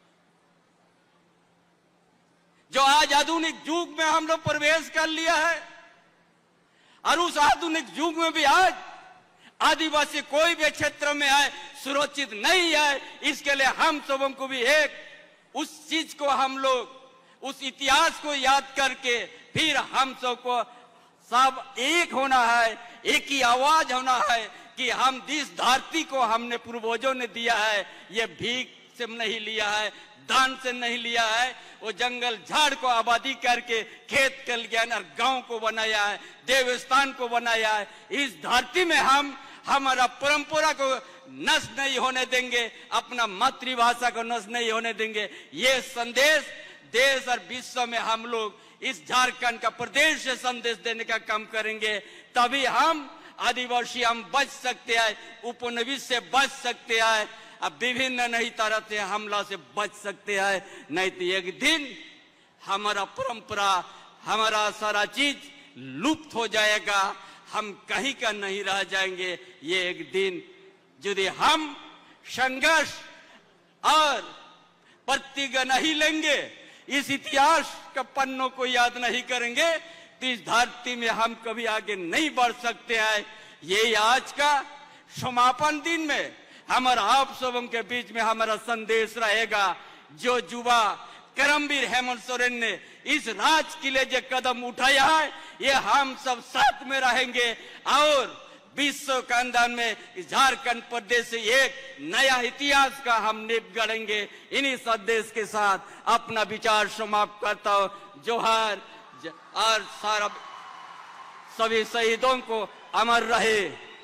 जो आज आधुनिक युग में हम लोग प्रवेश कर लिया है। और उस आधुनिक युग में भी आज आदिवासी कोई भी क्षेत्र में है सुरक्षित नहीं है। इसके लिए हम सबों को भी एक उस चीज को हम लोग उस इतिहास को याद करके फिर हम सबको सब एक होना है, एक ही आवाज होना है कि हम जिस धरती को हमने पूर्वजों ने दिया है, ये भीख से नहीं लिया है, दान से नहीं लिया है। वो जंगल झाड़ को आबादी करके खेत कल्याण और गांव को बनाया है, देवस्थान को बनाया है। इस धरती में हम हमारा परंपरा को नष्ट नहीं होने देंगे, अपना मातृभाषा को नष्ट नहीं होने देंगे। ये संदेश देश और विश्व में हम लोग इस झारखंड का प्रदेश से संदेश देने का काम करेंगे, तभी हम आदिवासी हम बच सकते हैं, उपनिवेश से बच सकते हैं, अब विभिन्न नई तरह से हमला से बच सकते हैं। नहीं तो एक दिन हमारा परंपरा, हमारा सारा चीज लुप्त हो जाएगा, हम कहीं का नहीं रह जाएंगे। ये एक दिन यदि हम संघर्ष और प्रतिज्ञा नहीं लेंगे, इस इतिहास का पन्नों को याद नहीं करेंगे, तो इस धरती में हम कभी आगे नहीं बढ़ सकते हैं। ये आज का समापन दिन में हमारा आप सबों के बीच में हमारा संदेश रहेगा। जो युवा कर्मवीर हेमंत सोरेन ने इस राज के लिए जो कदम उठाया है, ये हम सब साथ में रहेंगे और विश्व के अंदर में झारखंड प्रदेश से एक नया इतिहास का हम नींव गढ़ेंगे। इन्हीं संदेश के साथ अपना विचार समाप्त करता हूँ। जोहार और सारा सभी शहीदों को अमर रहे।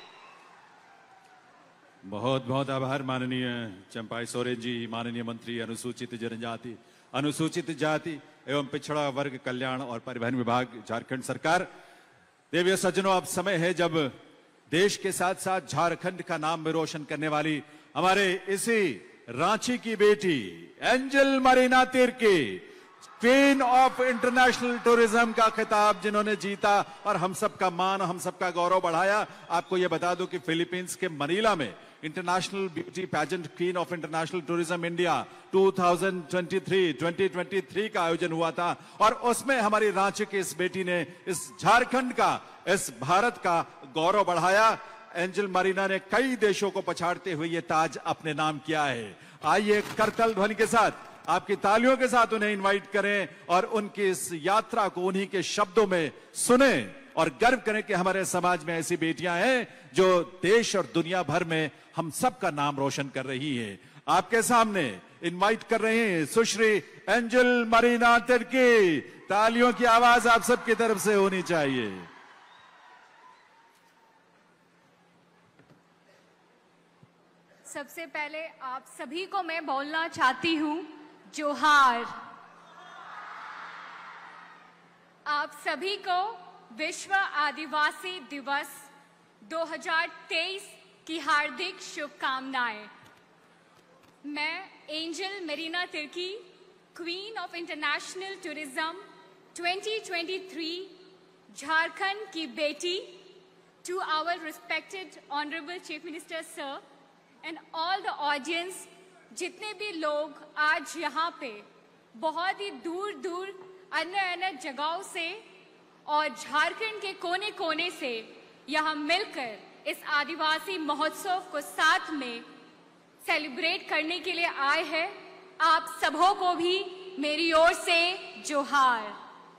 बहुत बहुत आभार माननीय चंपाई सोरेन जी, माननीय मंत्री अनुसूचित जनजाति, अनुसूचित जाति एवं पिछड़ा वर्ग कल्याण और परिवहन विभाग, झारखंड सरकार। देवियों सज्जनों, अब समय है जब देश के साथ साथ झारखंड का नाम भी रोशन करने वाली हमारे इसी रांची की बेटी Angel Marina Tirkey, queen of international tourism का खिताब जिन्होंने जीता और हम सबका मान, हम सबका गौरव बढ़ाया। आपको यह बता दूं कि फिलीपींस के मनीला में international beauty pageant queen of international tourism India 2023 का आयोजन हुआ था और उसमें हमारी रांची की इस बेटी ने इस झारखंड का, इस भारत का गौरव बढ़ाया। एंजल मरीना ने कई देशों को पछाड़ते हुए ये ताज अपने नाम किया है। आइए करतल ध्वनि के साथ, आपकी तालियों के साथ उन्हें इनवाइट करें और उनकी इस यात्रा को उन्हीं के शब्दों में सुने और गर्व करें कि हमारे समाज में ऐसी बेटियां हैं जो देश और दुनिया भर में हम सबका नाम रोशन कर रही है। आपके सामने इनवाइट कर रहे हैं सुश्री एंजल मरीना तिर्की। तालियों की आवाज आप सबकी तरफ से होनी चाहिए। सबसे पहले आप सभी को मैं बोलना चाहती हूं जोहार। आप सभी को विश्व आदिवासी दिवस 2023 की हार्दिक शुभकामनाएं। मैं Angel Marina Tirkey, queen of international tourism 2023 Jharkhand की बेटी, to our respected honourable chief minister sir and all the audience, जितने भी लोग आज यहाँ पे बहुत ही दूर दूर अन्य अन्य जगहों से और झारखंड के कोने कोने से यहाँ मिलकर इस आदिवासी महोत्सव को साथ में सेलिब्रेट करने के लिए आए हैं, आप सबों को भी मेरी ओर से जोहार।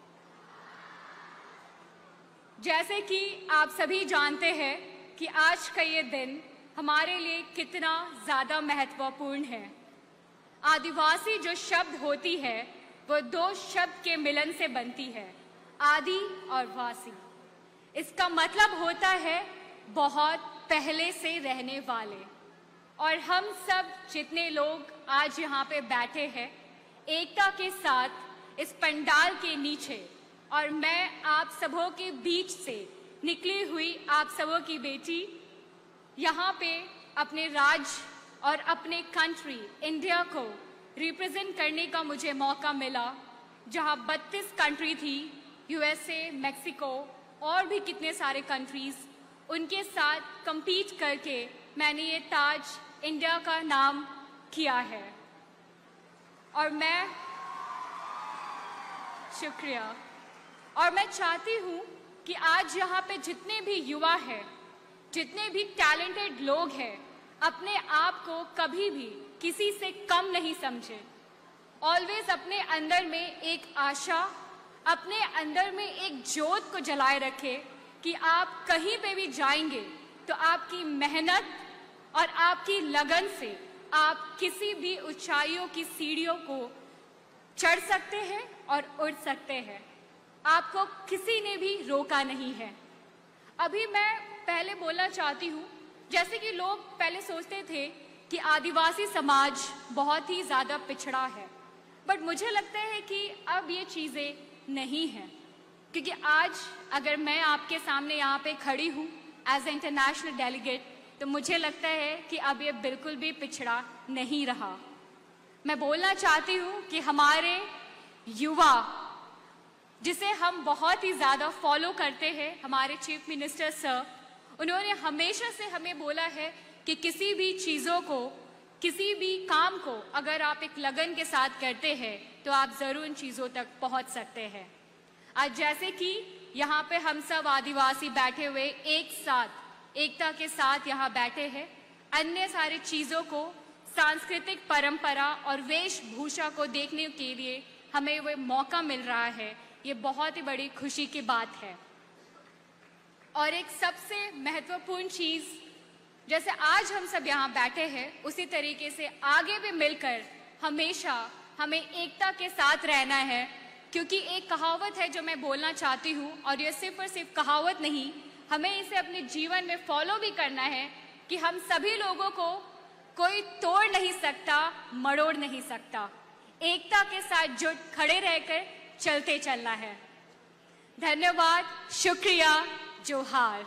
जैसे कि आप सभी जानते हैं कि आज का ये दिन हमारे लिए कितना ज्यादा महत्वपूर्ण है। आदिवासी जो शब्द होती है वो दो शब्द के मिलन से बनती है, आदि और वासी। इसका मतलब होता है बहुत पहले से रहने वाले। और हम सब जितने लोग आज यहाँ पे बैठे हैं एकता के साथ इस पंडाल के नीचे, और मैं आप सबों के बीच से निकली हुई आप सबों की बेटी यहाँ पे अपने राज्य और अपने कंट्री इंडिया को रिप्रेजेंट करने का मुझे मौका मिला, जहाँ 32 कंट्री थी, यूएसए, मेक्सिको और भी कितने सारे कंट्रीज, उनके साथ compete करके मैंने ये ताज इंडिया का नाम किया है। और मैं शुक्रिया। और मैं चाहती हूँ कि आज यहाँ पे जितने भी युवा हैं, जितने भी टैलेंटेड लोग हैं, अपने आप को कभी भी किसी से कम नहीं समझे। ऑलवेज अपने अंदर में एक आशा, अपने अंदर में एक ज्योत को जलाए रखे कि आप कहीं पे भी जाएंगे तो आपकी मेहनत और आपकी लगन से आप किसी भी ऊंचाइयों की सीढ़ियों को चढ़ सकते हैं और उड़ सकते हैं। आपको किसी ने भी रोका नहीं है। अभी मैं पहले बोलना चाहती हूँ, जैसे कि लोग पहले सोचते थे कि आदिवासी समाज बहुत ही ज़्यादा पिछड़ा है, बट मुझे लगता है कि अब ये चीज़ें नहीं हैं, क्योंकि आज अगर मैं आपके सामने यहाँ पे खड़ी हूँ एज ए इंटरनेशनल डेलीगेट, तो मुझे लगता है कि अब ये बिल्कुल भी पिछड़ा नहीं रहा। मैं बोलना चाहती हूँ कि हमारे युवा, जिसे हम बहुत ही ज़्यादा फॉलो करते हैं, हमारे चीफ मिनिस्टर सर, उन्होंने हमेशा से हमें बोला है कि किसी भी चीज़ों को, किसी भी काम को अगर आप एक लगन के साथ करते हैं तो आप ज़रूर उन चीज़ों तक पहुंच सकते हैं। आज जैसे कि यहाँ पे हम सब आदिवासी बैठे हुए एक साथ एकता के साथ यहाँ बैठे हैं, अन्य सारी चीज़ों को, सांस्कृतिक परंपरा और वेशभूषा को देखने के लिए हमें वो मौका मिल रहा है, ये बहुत ही बड़ी खुशी की बात है। और एक सबसे महत्वपूर्ण चीज़, जैसे आज हम सब यहाँ बैठे हैं, उसी तरीके से आगे भी मिलकर हमेशा हमें एकता के साथ रहना है, क्योंकि एक कहावत है जो मैं बोलना चाहती हूँ, और ये सिर्फ और सिर्फ कहावत नहीं, हमें इसे अपने जीवन में फॉलो भी करना है कि हम सभी लोगों को कोई तोड़ नहीं सकता, मरोड़ नहीं सकता। एकता के साथ जुट खड़े रहकर चलते चलना है। धन्यवाद, शुक्रिया, जोहार।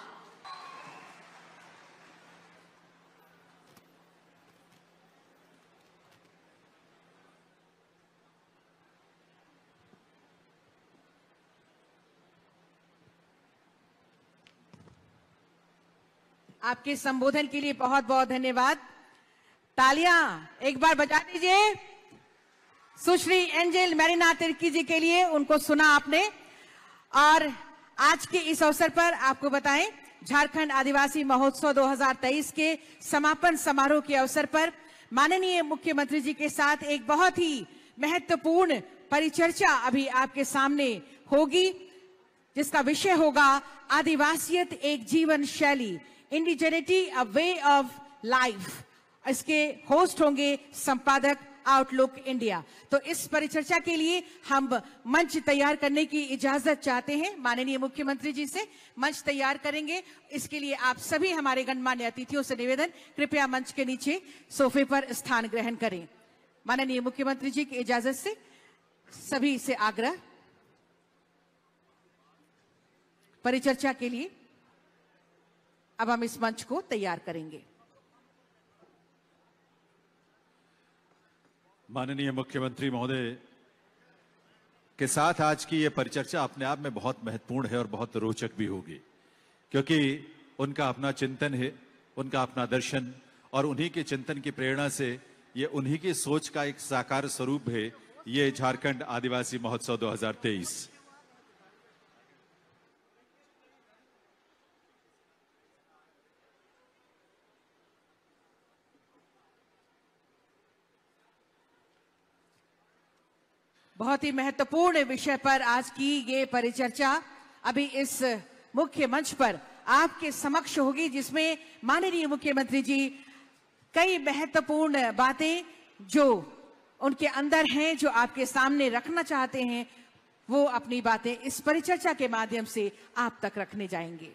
आपके संबोधन के लिए बहुत बहुत धन्यवाद। तालियां एक बार बजा दीजिए सुश्री एंजेल मैरिना तिर्की जी के लिए, उनको सुना आपने। और आज के इस अवसर पर आपको बताएं, झारखंड आदिवासी महोत्सव 2023 के समापन समारोह के अवसर पर माननीय मुख्यमंत्री जी के साथ एक बहुत ही महत्वपूर्ण परिचर्चा अभी आपके सामने होगी, जिसका विषय होगा आदिवासियत एक जीवन शैली, indigeneity a way of life. इसके होस्ट होंगे संपादक आउटलुक इंडिया। तो इस परिचर्चा के लिए हम मंच तैयार करने की इजाजत चाहते हैं, माननीय मुख्यमंत्री जी से मंच तैयार करेंगे। इसके लिए आप सभी हमारे गणमान्य अतिथियों से निवेदन, कृपया मंच के नीचे सोफे पर स्थान ग्रहण करें। माननीय मुख्यमंत्री जी की इजाजत से सभी से आग्रह, परिचर्चा के लिए अब हम इस मंच को तैयार करेंगे। माननीय मुख्यमंत्री महोदय के साथ आज की ये परिचर्चा अपने आप में बहुत महत्वपूर्ण है और बहुत रोचक भी होगी, क्योंकि उनका अपना चिंतन है, उनका अपना दर्शन, और उन्हीं के चिंतन की प्रेरणा से ये उन्हीं की सोच का एक साकार स्वरूप है ये झारखंड आदिवासी महोत्सव 2023। बहुत ही महत्वपूर्ण विषय पर आज की ये परिचर्चा अभी इस मुख्य मंच पर आपके समक्ष होगी, जिसमें माननीय मुख्यमंत्री जी कई महत्वपूर्ण बातें जो उनके अंदर हैं, जो आपके सामने रखना चाहते हैं, वो अपनी बातें इस परिचर्चा के माध्यम से आप तक रखने जाएंगे।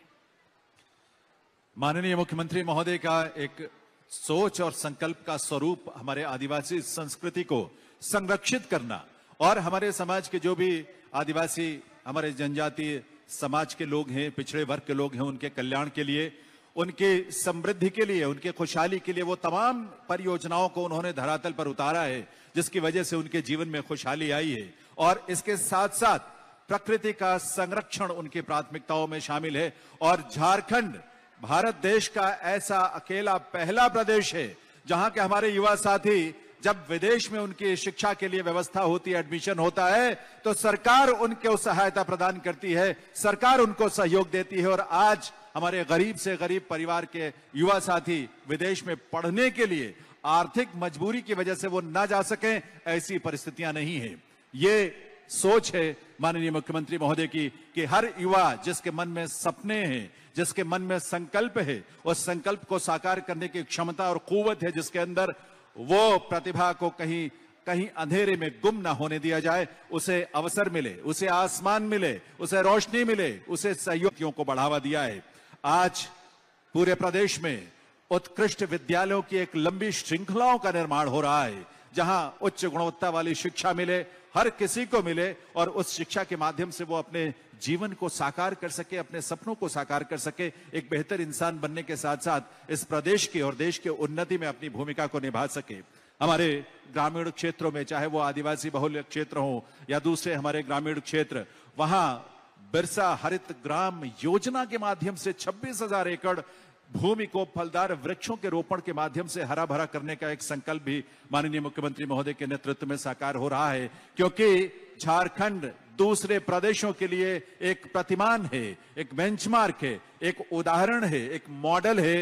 माननीय मुख्यमंत्री महोदय का एक सोच और संकल्प का स्वरूप हमारे आदिवासी संस्कृति को संरक्षित करना और हमारे समाज के जो भी आदिवासी हमारे जनजातीय समाज के लोग हैं, पिछड़े वर्ग के लोग हैं, उनके कल्याण के लिए, उनके समृद्धि के लिए, उनके खुशहाली के लिए वो तमाम परियोजनाओं को उन्होंने धरातल पर उतारा है, जिसकी वजह से उनके जीवन में खुशहाली आई है। और इसके साथ साथ प्रकृति का संरक्षण उनकी प्राथमिकताओं में शामिल है। और झारखंड भारत देश का ऐसा अकेला पहला प्रदेश है जहां के हमारे युवा साथी जब विदेश में उनकी शिक्षा के लिए व्यवस्था होती है, एडमिशन होता है, तो सरकार उनको सहायता प्रदान करती है, सरकार उनको सहयोग देती है। और आज हमारे गरीब से गरीब परिवार के युवा साथी विदेश में पढ़ने के लिए आर्थिक मजबूरी की वजह से वो ना जा सकें, ऐसी परिस्थितियां नहीं है। ये सोच है माननीय मुख्यमंत्री महोदय की कि हर युवा जिसके मन में सपने हैं, जिसके मन में संकल्प है, उस संकल्प को साकार करने की क्षमता और कुव्वत है जिसके अंदर, वो प्रतिभा को कहीं कहीं अंधेरे में गुम ना होने दिया जाए, उसे अवसर मिले, उसे आसमान मिले, उसे रोशनी मिले, उसे सहयोगियों को बढ़ावा दिया है। आज पूरे प्रदेश में उत्कृष्ट विद्यालयों की एक लंबी श्रृंखलाओं का निर्माण हो रहा है, जहां उच्च गुणवत्ता वाली शिक्षा मिले, हर किसी को मिले, और उस शिक्षा के माध्यम से वो अपने जीवन को साकार कर सके, अपने सपनों को साकार कर सके, एक बेहतर इंसान बनने के साथ साथ इस प्रदेश की और देश के उन्नति में अपनी भूमिका को निभा सके। हमारे ग्रामीण क्षेत्रों में, चाहे वो आदिवासी बहुल्य क्षेत्र हो या दूसरे हमारे ग्रामीण क्षेत्र, वहां बिरसा हरित ग्राम योजना के माध्यम से 26,000 एकड़ भूमि को फलदार वृक्षों के रोपण के माध्यम से हरा भरा करने का एक संकल्प भी माननीय मुख्यमंत्री महोदय के नेतृत्व में साकार हो रहा है, क्योंकि झारखंड दूसरे प्रदेशों के लिए एक प्रतिमान है, एक बेंचमार्क है, एक उदाहरण है, एक मॉडल है,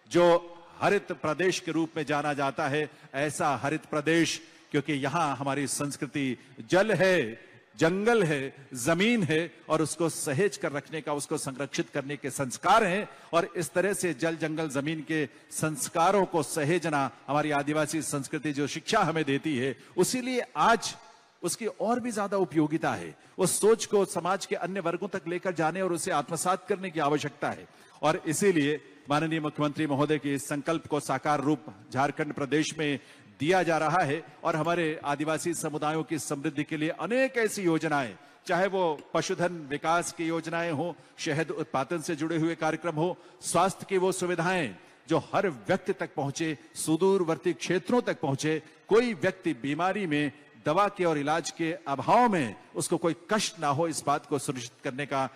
जो हरित प्रदेश के रूप में जाना जाता है। ऐसा हरित प्रदेश, क्योंकि यहां हमारी संस्कृति जल है, जंगल है, जमीन है, और उसको सहेज कर रखने का, उसको संरक्षित करने के संस्कार हैं। और इस तरह से जल, जंगल, जमीन के संस्कारों को सहेजना हमारी आदिवासी संस्कृति जो शिक्षा हमें देती है, उसीलिए आज उसकी और भी ज्यादा उपयोगिता है। उस सोच को समाज के अन्य वर्गों तक लेकर जाने और उसे आत्मसात करने की आवश्यकता है। और इसीलिए माननीय मुख्यमंत्री महोदय के इस संकल्प को साकार रूप झारखंड प्रदेश में दिया जा रहा है। और हमारे आदिवासी समुदायों की समृद्धि के लिए अनेक ऐसी योजनाएं, चाहे वो पशुधन विकास की योजनाएं हो, शहद उत्पादन से जुड़े हुए कार्यक्रम हो, स्वास्थ्य की वो सुविधाएं जो हर व्यक्ति तक पहुंचे, सुदूरवर्ती क्षेत्रों तक पहुंचे, कोई व्यक्ति बीमारी में दवा के और इलाज के अभाव में उसको कोई कष्ट ना हो, इस बात को सुनिश्चित करने का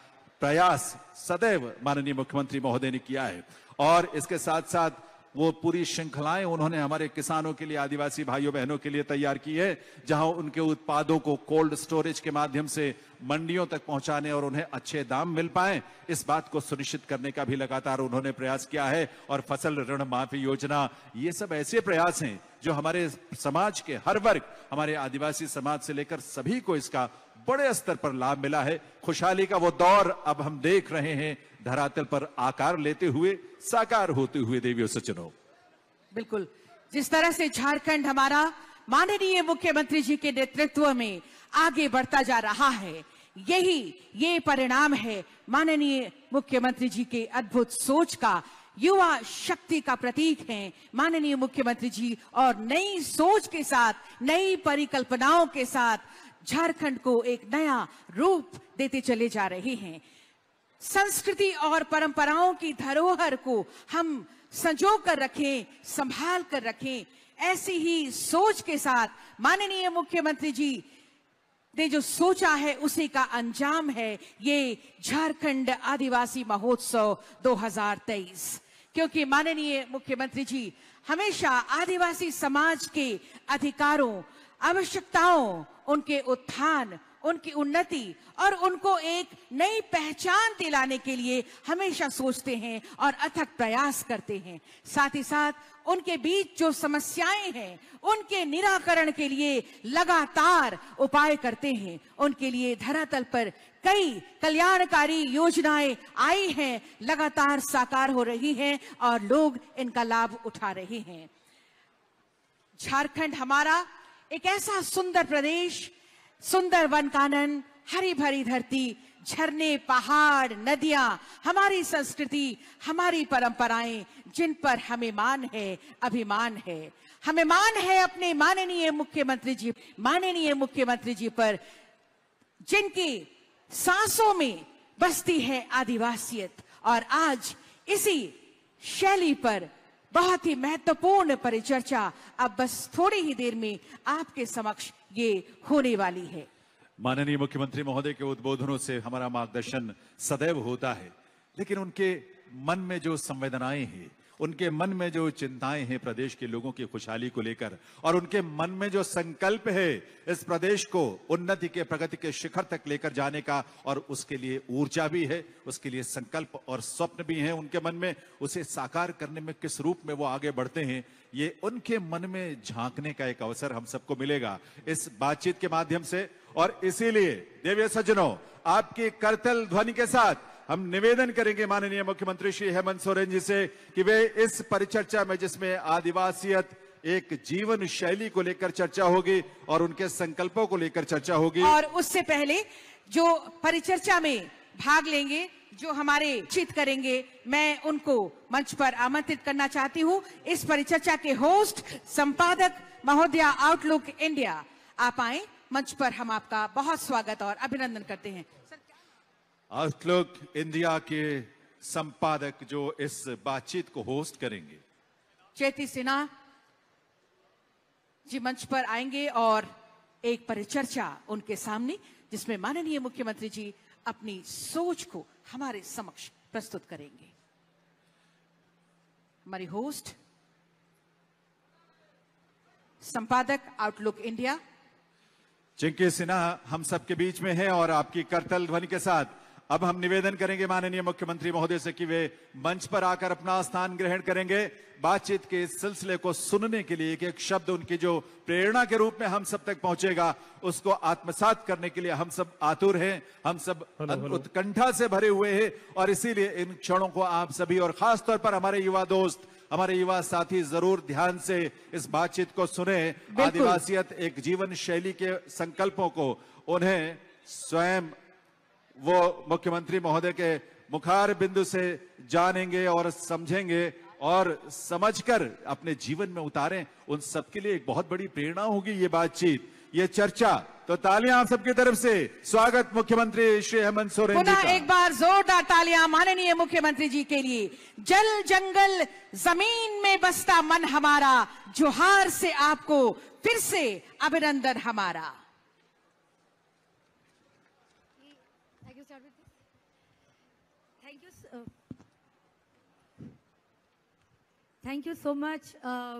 प्रयास सदैव माननीय मुख्यमंत्री महोदय ने किया है। और इसके साथ साथ वो पूरी श्रृंखलाएं उन्होंने हमारे किसानों के लिए, आदिवासी भाइयों बहनों के लिए तैयार की है, जहां उनके उत्पादों को कोल्ड स्टोरेज के माध्यम से मंडियों तक पहुंचाने और उन्हें अच्छे दाम मिल पाए, इस बात को सुनिश्चित करने का भी लगातार उन्होंने प्रयास किया है। और फसल ऋण माफी योजना, ये सब ऐसे प्रयास हैं जो हमारे समाज के हर वर्ग, हमारे आदिवासी समाज से लेकर सभी को इसका बड़े स्तर पर लाभ मिला है। खुशहाली का वो दौर अब हम देख रहे हैं धरातल पर आकार लेते हुए, साकार होते हुए। देवियों सज्जनों, बिल्कुल जिस तरह से झारखंड हमारा माननीय मुख्यमंत्री जी के नेतृत्व में आगे बढ़ता जा रहा है, ये परिणाम है माननीय मुख्यमंत्री जी के अद्भुत सोच का। युवा शक्ति का प्रतीक हैं माननीय मुख्यमंत्री जी, और नई सोच के साथ, नई परिकल्पनाओं के साथ झारखंड को एक नया रूप देते चले जा रहे हैं। संस्कृति और परंपराओं की धरोहर को हम संजो कर रखें, संभाल कर रखें, ऐसी ही सोच के साथ माननीय मुख्यमंत्री जी ने जो सोचा है उसी का अंजाम है ये झारखंड आदिवासी महोत्सव 2023। क्योंकि माननीय मुख्यमंत्री जी हमेशा आदिवासी समाज के अधिकारों, आवश्यकताओं, उनके उत्थान, उनकी उन्नति और उनको एक नई पहचान दिलाने के लिए हमेशा सोचते हैं और अथक प्रयास करते हैं। साथ ही साथ उनके बीच जो समस्याएं हैं उनके निराकरण के लिए लगातार उपाय करते हैं। उनके लिए धरातल पर कई कल्याणकारी योजनाएं आई हैं, लगातार साकार हो रही हैं और लोग इनका लाभ उठा रहे हैं। झारखंड हमारा एक ऐसा सुंदर प्रदेश, सुंदर वन कानन, हरी भरी धरती, झरने, पहाड़, नदियां, हमारी संस्कृति, हमारी परंपराएं, जिन पर हमें मान है, अभिमान है। हमें मान है अपने माननीय मुख्यमंत्री जी पर, जिनकी सांसों में बसती है आदिवासियत। और आज इसी शैली पर बहुत ही महत्वपूर्ण परिचर्चा अब बस थोड़ी ही देर में आपके समक्ष ये होने वाली है। माननीय मुख्यमंत्री महोदय के उद्बोधनों से हमारा मार्गदर्शन सदैव होता है, लेकिन उनके मन में जो संवेदनाएं हैं, उनके मन में जो चिंताएं हैं प्रदेश के लोगों की खुशहाली को लेकर, और उनके मन में जो संकल्प है इस प्रदेश को उन्नति के, प्रगति के शिखर तक लेकर जाने का, और उसके लिए ऊर्जा भी है, उसके लिए संकल्प और स्वप्न भी हैं उनके मन में, उसे साकार करने में किस रूप में वो आगे बढ़ते हैं, ये उनके मन में झांकने का एक अवसर हम सबको मिलेगा इस बातचीत के माध्यम से। और इसीलिए देवीय सज्जनों, आपकी करतल ध्वनि के साथ हम निवेदन करेंगे माननीय मुख्यमंत्री श्री हेमंत सोरेन जी से कि वे इस परिचर्चा में, जिसमें आदिवासियत एक जीवन शैली को लेकर चर्चा होगी और उनके संकल्पों को लेकर चर्चा होगी, और उससे पहले जो परिचर्चा में भाग लेंगे, जो हमारे चित करेंगे, मैं उनको मंच पर आमंत्रित करना चाहती हूं। इस परिचर्चा के होस्ट संपादक महोदय आउटलुक इंडिया, आप आए मंच पर, हम आपका बहुत स्वागत और अभिनंदन करते हैं। आउटलुक इंडिया के संपादक जो इस बातचीत को होस्ट करेंगे, चेती सिन्हा जी मंच पर आएंगे और एक परिचर्चा उनके सामने, जिसमें माननीय मुख्यमंत्री जी अपनी सोच को हमारे समक्ष प्रस्तुत करेंगे। हमारी होस्ट संपादक आउटलुक इंडिया चिंकी सिन्हा हम सबके बीच में है, और आपकी करतल ध्वनि के साथ अब हम निवेदन करेंगे माननीय मुख्यमंत्री महोदय से कि वे मंच पर आकर अपना स्थान ग्रहण करेंगे। बातचीत के इस सिलसिले को सुनने के लिए एक एक शब्द उनकी जो प्रेरणा के रूप में हम सब तक पहुंचेगा, उसको आत्मसात करने के लिए हम सब आतुर हैं, हम सब उत्कंठा से भरे हुए हैं। और इसीलिए इन क्षणों को आप सभी, और खास तौर पर हमारे युवा दोस्त, हमारे युवा साथी जरूर ध्यान से इस बातचीत को सुने। आदिवासियत एक जीवन शैली के संकल्पों को उन्हें स्वयं वो मुख्यमंत्री महोदय के मुखार बिंदु से जानेंगे और समझेंगे और समझकर अपने जीवन में उतारें। उन सबके लिए एक बहुत बड़ी प्रेरणा होगी ये बातचीत, ये चर्चा। तो तालियां आप सबकी तरफ से स्वागत मुख्यमंत्री श्री हेमंत सोरेन जी का। एक बार जोरदार तालियां माननीय मुख्यमंत्री जी के लिए। जल जंगल जमीन में बसता मन हमारा, जोहार से आपको फिर से अभिनंदन हमारा। Thank you so much,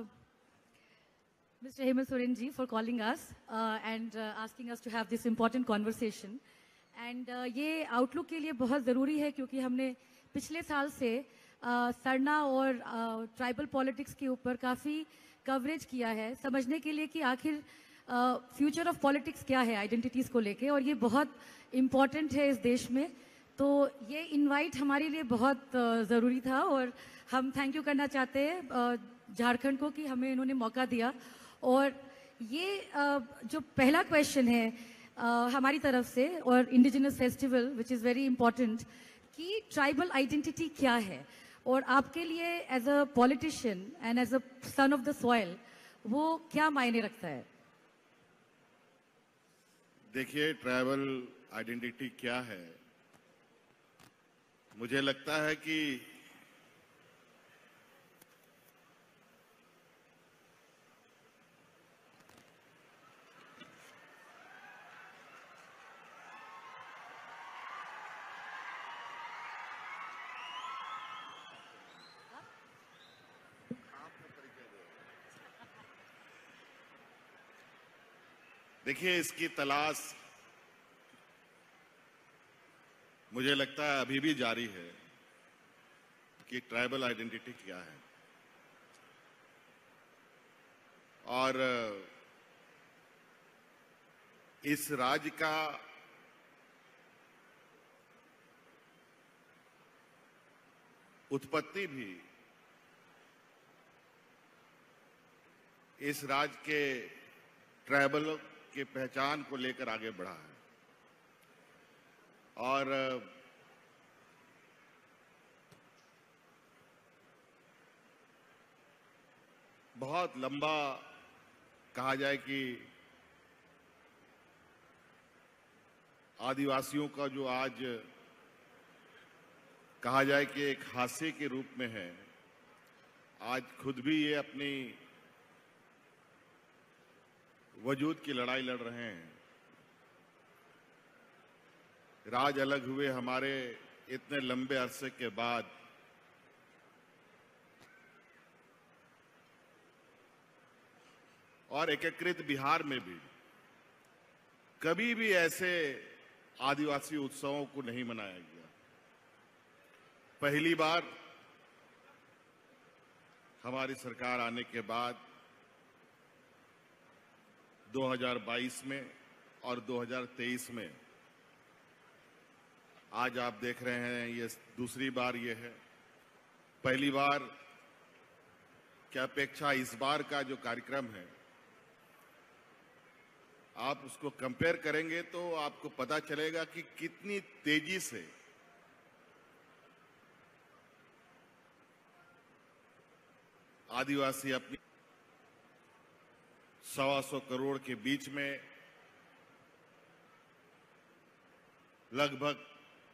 Mr. Hemant Soren ji, for calling us and asking us to have this important conversation. And ये आउटलुक के लिए बहुत ज़रूरी है क्योंकि हमने पिछले साल से सरना और ट्राइबल पॉलिटिक्स के ऊपर काफ़ी कवरेज किया है समझने के लिए कि आखिर फ्यूचर ऑफ पॉलिटिक्स क्या है आइडेंटिटीज़ को लेके, और ये बहुत इम्पॉर्टेंट है इस देश में। तो ये इनवाइट हमारे लिए बहुत ज़रूरी था और हम थैंक यू करना चाहते हैं झारखंड को कि हमें इन्होंने मौका दिया। और ये जो पहला क्वेश्चन है हमारी तरफ से और indigenous festival which is very important कि ट्राइबल आइडेंटिटी क्या है और आपके लिए as a politician and as a son of the soil वो क्या मायने रखता है? देखिए, ट्राइबल आइडेंटिटी क्या है, मुझे लगता है कि देखिए, इसकी तलाश मुझे लगता है अभी भी जारी है कि ट्राइबल आइडेंटिटी क्या है। और इस राज्य का उत्पत्ति भी इस राज्य के ट्राइबल की पहचान को लेकर आगे बढ़ा है। और बहुत लंबा कहा जाए कि आदिवासियों का जो आज कहा जाए कि एक हास्य के रूप में है, आज खुद भी ये अपनी वजूद की लड़ाई लड़ रहे हैं। राज अलग हुए हमारे इतने लंबे अरसे के बाद और एकीकृत बिहार में भी कभी भी ऐसे आदिवासी उत्सवों को नहीं मनाया गया। पहली बार हमारी सरकार आने के बाद 2022 में और 2023 में आज आप देख रहे हैं ये दूसरी बार ये है। पहली बार की अपेक्षा इस बार का जो कार्यक्रम है आप उसको कंपेयर करेंगे तो आपको पता चलेगा कि कितनी तेजी से आदिवासी अपनी 125 करोड़ के बीच में लगभग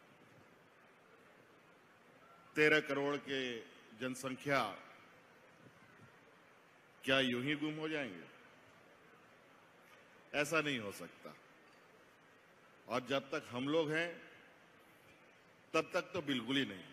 13 करोड़ के जनसंख्या क्या यूं ही गुम हो जाएंगे? ऐसा नहीं हो सकता। और जब तक हम लोग हैं तब तक तो बिल्कुल ही नहीं।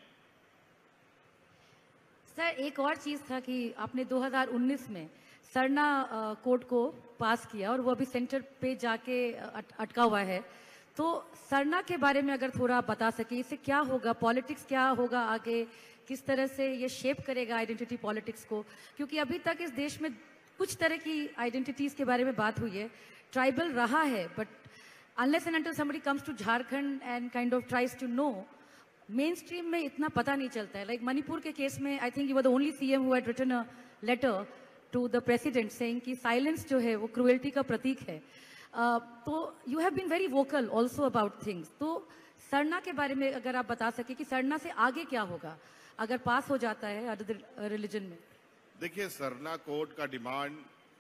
सर, एक और चीज था कि आपने 2019 में सरना कोड को पास किया और वो अभी सेंटर पे जाके अटका हुआ है। तो सरना के बारे में अगर थोड़ा बता सके, इससे क्या होगा, पॉलिटिक्स क्या होगा आगे, किस तरह से ये शेप करेगा आइडेंटिटी पॉलिटिक्स को? क्योंकि अभी तक इस देश में कुछ तरह की आइडेंटिटीज के बारे में बात हुई है, ट्राइबल रहा है, but unless and until somebody comes to Jharkhand and kind of tries to know, mainstream में इतना पता नहीं चलता है। लाइक मणिपुर के केस में I think you were the only CM who had written a letter to the president saying कि silence जो है वो क्रुएल्टी का प्रतीक है। तो you have been very vocal also about things. तो सरना के बारे में अगर आप बता सके कि सरना से आगे क्या होगा अगर पास हो जाता है अदर रिलीजन में? देखिए, सरना कोड का डिमांड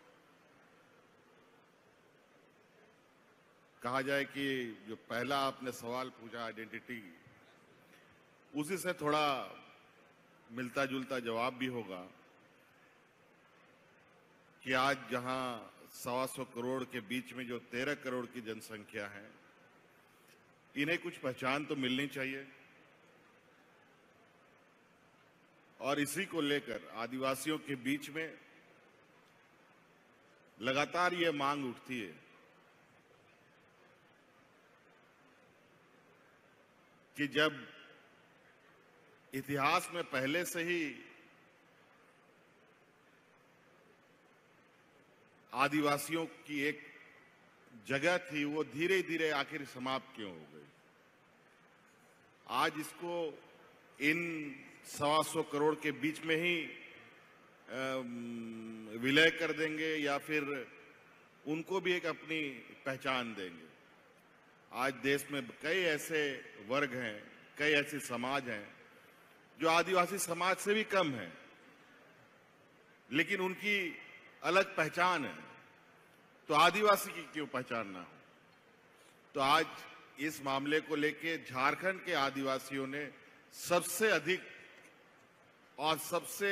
कहा जाए कि जो पहला आपने सवाल पूछा आइडेंटिटी, उसी से थोड़ा मिलता जुलता जवाब भी होगा कि आज जहां 125 करोड़ के बीच में जो 13 करोड़ की जनसंख्या है, इन्हें कुछ पहचान तो मिलनी चाहिए। और इसी को लेकर आदिवासियों के बीच में लगातार ये मांग उठती है कि जब इतिहास में पहले से ही आदिवासियों की एक जगह थी, वो धीरे धीरे आखिर समाप्त क्यों हो गई। आज इसको इन 125 करोड़ के बीच में ही विलय कर देंगे या फिर उनको भी एक अपनी पहचान देंगे। आज देश में कई ऐसे वर्ग हैं, कई ऐसे समाज हैं जो आदिवासी समाज से भी कम हैं, लेकिन उनकी अलग पहचान है। तो आदिवासी की क्यों पहचान ना हो। तो आज इस मामले को लेकर झारखंड के आदिवासियों ने सबसे अधिक और सबसे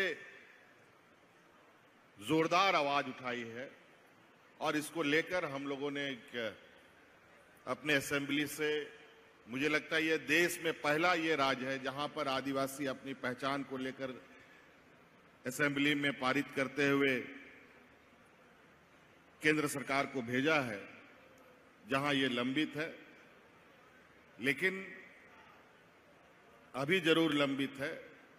जोरदार आवाज उठाई है और इसको लेकर हम लोगों ने अपने असेंबली से, मुझे लगता है ये देश में पहला ये राज्य है जहां पर आदिवासी अपनी पहचान को लेकर असेंबली में पारित करते हुए केंद्र सरकार को भेजा है, जहां ये लंबित है, लेकिन अभी जरूर लंबित है।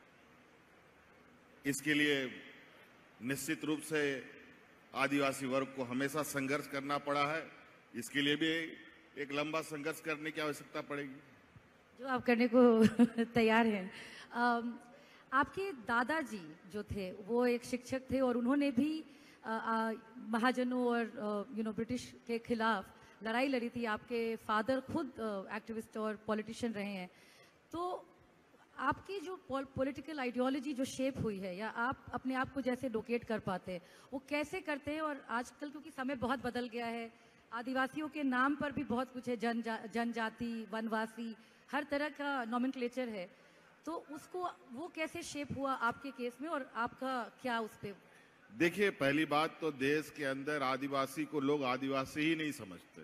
इसके लिए निश्चित रूप से आदिवासी वर्ग को हमेशा संघर्ष करना पड़ा है। इसके लिए भी एक लंबा संघर्ष करने की आवश्यकता पड़ेगी, जो आप करने को तैयार हैं। आपके दादाजी जो थे वो एक शिक्षक थे और उन्होंने भी महाजनों और ब्रिटिश के खिलाफ लड़ाई लड़ी थी। आपके फादर खुद एक्टिविस्ट और पॉलिटिशियन रहे हैं। तो आपकी जो पॉलिटिकल आइडियोलॉजी जो शेप हुई है, या आप अपने आप को जैसे लोकेट कर पाते हैं, वो कैसे करते हैं? और आजकल क्योंकि समय बहुत बदल गया है, आदिवासियों के नाम पर भी बहुत कुछ है, जनजाति, वनवासी, हर तरह का नॉमेनक्लेचर है। तो उसको वो कैसे शेप हुआ आपके केस में, और आपका क्या उस पर? देखिए, पहली बात तो देश के अंदर आदिवासी को लोग आदिवासी ही नहीं समझते।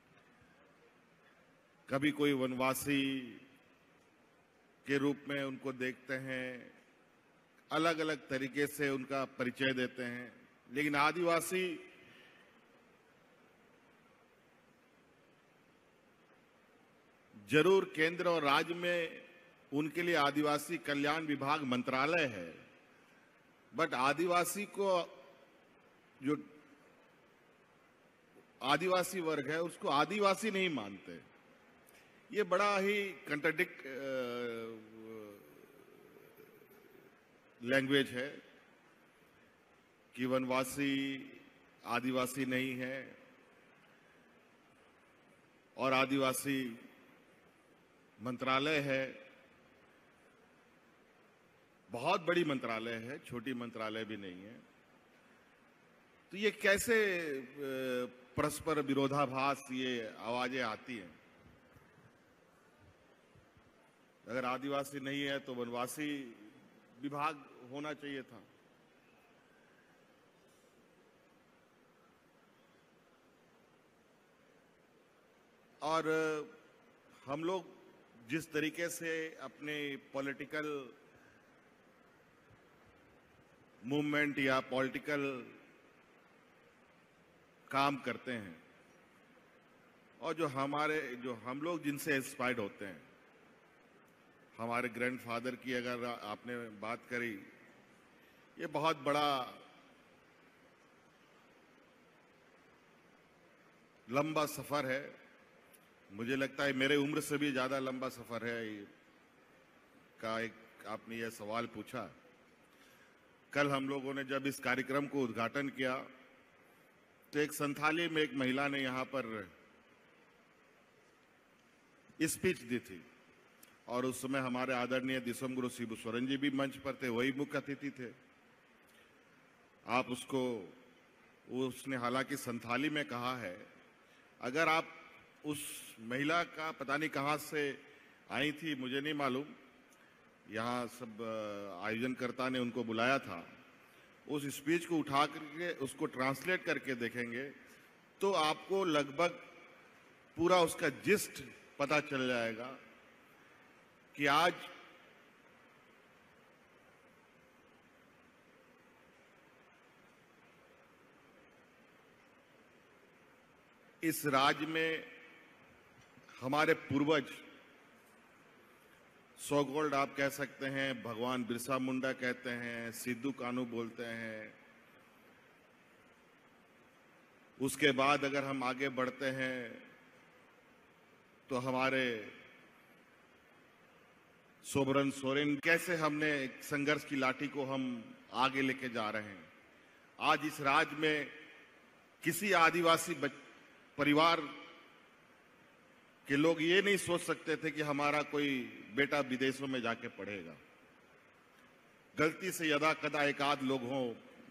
कभी कोई वनवासी के रूप में उनको देखते हैं, अलग अलग तरीके से उनका परिचय देते हैं, लेकिन आदिवासी जरूर केंद्र और राज्य में उनके लिए आदिवासी कल्याण विभाग मंत्रालय है, बट आदिवासी को, जो आदिवासी वर्ग है उसको आदिवासी नहीं मानते। ये बड़ा ही कंट्राडिक्ट लैंग्वेज है कि वनवासी आदिवासी नहीं है और आदिवासी मंत्रालय है। बहुत बड़ी मंत्रालय है, छोटी मंत्रालय भी नहीं है। तो ये कैसे परस्पर विरोधाभास ये आवाजें आती हैं? अगर आदिवासी नहीं है तो वनवासी विभाग होना चाहिए था। और हम लोग जिस तरीके से अपने पॉलिटिकल मूवमेंट या पॉलिटिकल काम करते हैं, और जो हम लोग जिनसे इंस्पायर्ड होते हैं, हमारे ग्रैंडफादर की अगर आपने बात करी, ये बहुत बड़ा लंबा सफर है। मुझे लगता है मेरे उम्र से भी ज्यादा लंबा सफर है का एक आपने ये सवाल पूछा। कल हम लोगों ने जब इस कार्यक्रम को उद्घाटन किया तो एक संथाली में एक महिला ने यहां पर स्पीच दी थी, और उस समय हमारे आदरणीय दिसोम गुरु शिबू सोरेन जी भी मंच पर थे, वही मुख्य अतिथि थे। आप उसने हालांकि संथाली में कहा है, अगर आप उस महिला का, पता नहीं कहां से आई थी मुझे नहीं मालूम, यहाँ सब आयोजनकर्ता ने उनको बुलाया था, उस स्पीच को उठा करके उसको ट्रांसलेट करके देखेंगे तो आपको लगभग पूरा उसका जिस्ट पता चल जाएगा कि आज इस राज्य में हमारे पूर्वज, सो-कॉल्ड आप कह सकते हैं, भगवान बिरसा मुंडा कहते हैं, सिद्धू कानू बोलते हैं, उसके बाद अगर हम आगे बढ़ते हैं तो हमारे सोबरन सोरेन, कैसे हमने संघर्ष की लाठी को हम आगे लेके जा रहे हैं। आज इस राज्य में किसी आदिवासी परिवार के लोग ये नहीं सोच सकते थे कि हमारा कोई बेटा विदेशों में जाके पढ़ेगा। गलती से यदा कदा एक आध लोग हों,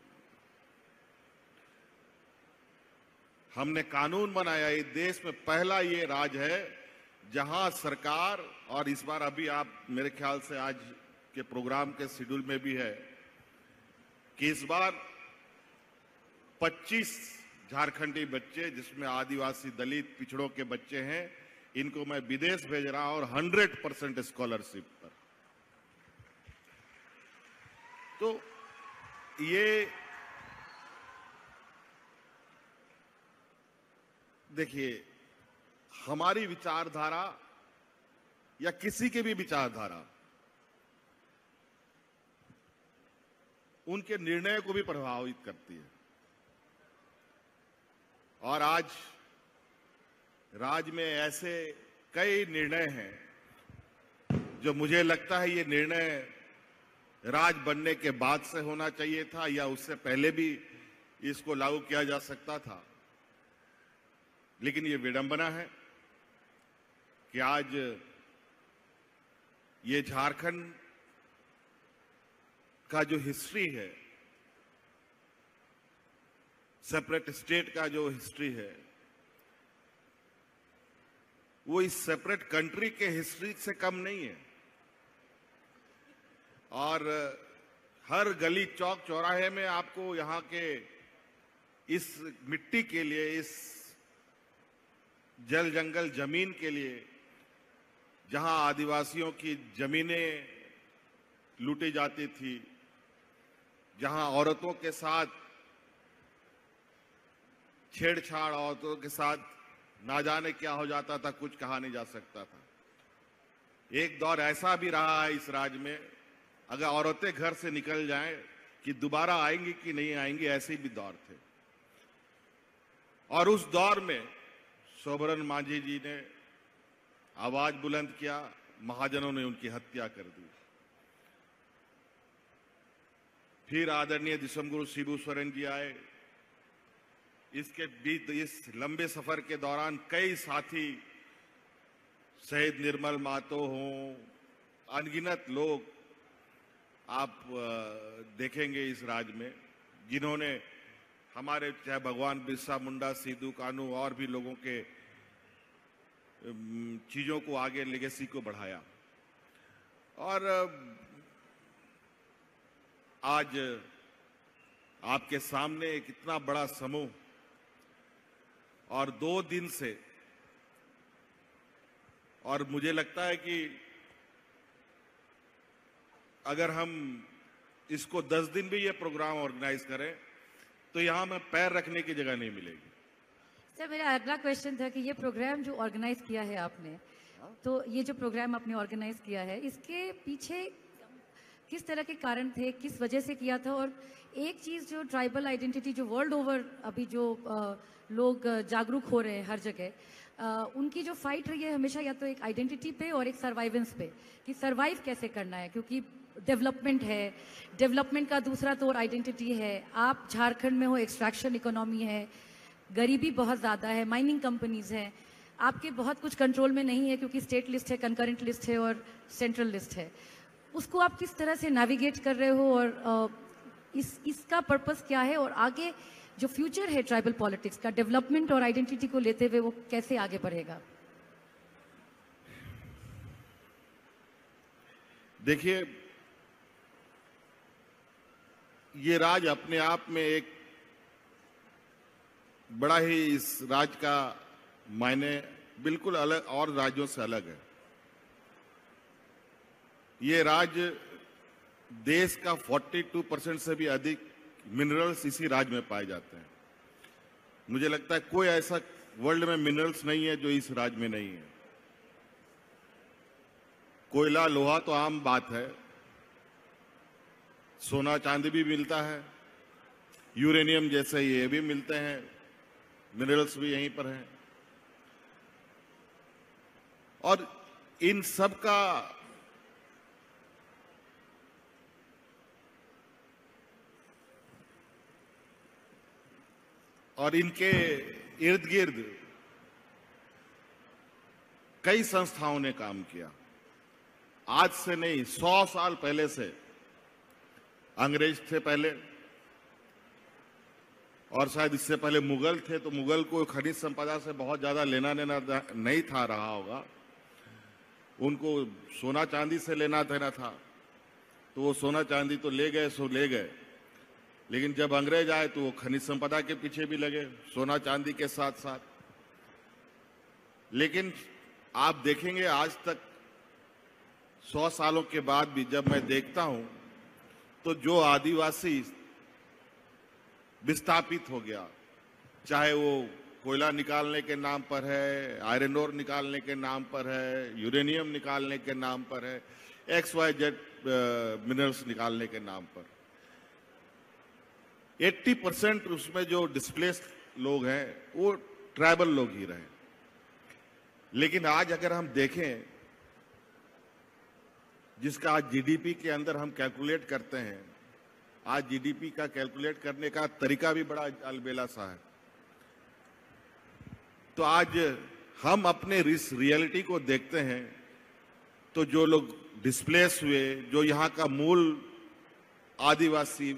हमने कानून बनाया। इस देश में पहला ये राज्य है जहां सरकार, और इस बार अभी आप मेरे ख्याल से आज के प्रोग्राम के शेड्यूल में भी है कि इस बार 25 झारखंडी बच्चे, जिसमें आदिवासी, दलित, पिछड़ों के बच्चे हैं, इनको मैं विदेश भेज रहा हूं और 100% स्कॉलरशिप पर। तो ये देखिए, हमारी विचारधारा या किसी की भी विचारधारा उनके निर्णय को भी प्रभावित करती है। और आज राज्य में ऐसे कई निर्णय हैं जो मुझे लगता है ये निर्णय राज बनने के बाद से होना चाहिए था या उससे पहले भी इसको लागू किया जा सकता था। लेकिन ये विडंबना है कि आज ये झारखंड का जो हिस्ट्री है, सेपरेट स्टेट का जो हिस्ट्री है, वो इस सेपरेट कंट्री के हिस्ट्री से कम नहीं है। और हर गली चौक चौराहे में आपको यहाँ के इस मिट्टी के लिए, इस जल जंगल जमीन के लिए, जहां आदिवासियों की जमीनें लूटी जाती थी, जहां औरतों के साथ छेड़छाड़, औरतों के साथ ना जाने क्या हो जाता था, कुछ कहा नहीं जा सकता था। एक दौर ऐसा भी रहा है इस राज्य में, अगर औरतें घर से निकल जाएं कि दोबारा आएंगी कि नहीं आएंगी, ऐसे भी दौर थे। और उस दौर में सोबरन मांझी जी ने आवाज बुलंद किया, महाजनों ने उनकी हत्या कर दी। फिर आदरणीय दिसमगुरु शिबू सोरेन जी आए। इसके बीच, इस लंबे सफर के दौरान कई साथी, शहीद निर्मल मातो हों, अनगिनत लोग आप देखेंगे इस राज्य में, जिन्होंने हमारे, चाहे भगवान बिरसा मुंडा, सिद्धू कानू और भी लोगों के चीजों को आगे, लेगेसी को बढ़ाया। और आज आपके सामने एक इतना बड़ा समूह, और 2 दिन से, और मुझे लगता है कि अगर हम इसको 10 दिन भी ये प्रोग्राम ऑर्गेनाइज करें तो यहां में पैर रखने की जगह नहीं मिलेगी। सर, मेरा अगला क्वेश्चन था कि ये प्रोग्राम जो ऑर्गेनाइज किया है आपने, तो ये जो प्रोग्राम आपने ऑर्गेनाइज किया है, इसके पीछे किस तरह के कारण थे, किस वजह से किया था? और एक चीज़ जो ट्राइबल आइडेंटिटी जो वर्ल्ड ओवर अभी जो लोग जागरूक हो रहे हैं हर जगह, उनकी जो फाइट रही है हमेशा या तो एक आइडेंटिटी पे और एक सर्वाइवेंस पे, कि सर्वाइव कैसे करना है, क्योंकि डेवलपमेंट है, डेवलपमेंट का दूसरा तौर आइडेंटिटी है। आप झारखंड में हो, एक्सट्रैक्शन इकोनॉमी है, गरीबी बहुत ज़्यादा है, माइनिंग कंपनीज हैं, आपके बहुत कुछ कंट्रोल में नहीं है क्योंकि स्टेट लिस्ट है, कंकरेंट लिस्ट है और सेंट्रल लिस्ट है। उसको आप किस तरह से नेविगेट कर रहे हो और इसका पर्पस क्या है, और आगे जो फ्यूचर है ट्राइबल पॉलिटिक्स का, डेवलपमेंट और आइडेंटिटी को लेते हुए वो कैसे आगे बढ़ेगा? देखिए, ये राज्य अपने आप में एक बड़ा ही, इस राज्य का मायने बिल्कुल अलग और राज्यों से अलग है। ये राज्य देश का 42% से भी अधिक मिनरल्स इसी राज्य में पाए जाते हैं। मुझे लगता है कोई ऐसा वर्ल्ड में मिनरल्स नहीं है जो इस राज्य में नहीं है। कोयला लोहा तो आम बात है, सोना चांदी भी मिलता है, यूरेनियम जैसे ये भी मिलते हैं, मिनरल्स भी यहीं पर हैं। और इन सब का और इनके इर्द गिर्द कई संस्थाओं ने काम किया। आज से नहीं, 100 साल पहले से अंग्रेज थे पहले, और शायद इससे पहले मुगल थे, तो मुगल को खनिज संपदा से बहुत ज्यादा लेना देना नहीं था रहा होगा, उनको सोना चांदी से लेना देना था, तो वो सोना चांदी तो ले गए सो ले गए, लेकिन जब अंग्रेज आए तो वो खनिज संपदा के पीछे भी लगे सोना चांदी के साथ साथ। लेकिन आप देखेंगे आज तक 100 सालों के बाद भी जब मैं देखता हूं तो जो आदिवासी विस्थापित हो गया, चाहे वो कोयला निकालने के नाम पर है, आयरन ओर निकालने के नाम पर है, यूरेनियम निकालने के नाम पर है, XYZ मिनरल्स निकालने के नाम पर, 80% उसमें जो डिस्प्लेस्ड लोग हैं वो ट्राइबल लोग ही रहे। लेकिन आज अगर हम देखें, जिसका आज जीडीपी के अंदर हम कैलकुलेट करते हैं, आज जीडीपी का कैलकुलेट करने का तरीका भी बड़ा अलबेला सा है। तो आज हम अपने इस रियलिटी को देखते हैं तो जो लोग डिस्प्लेस हुए, जो यहाँ का मूल आदिवासी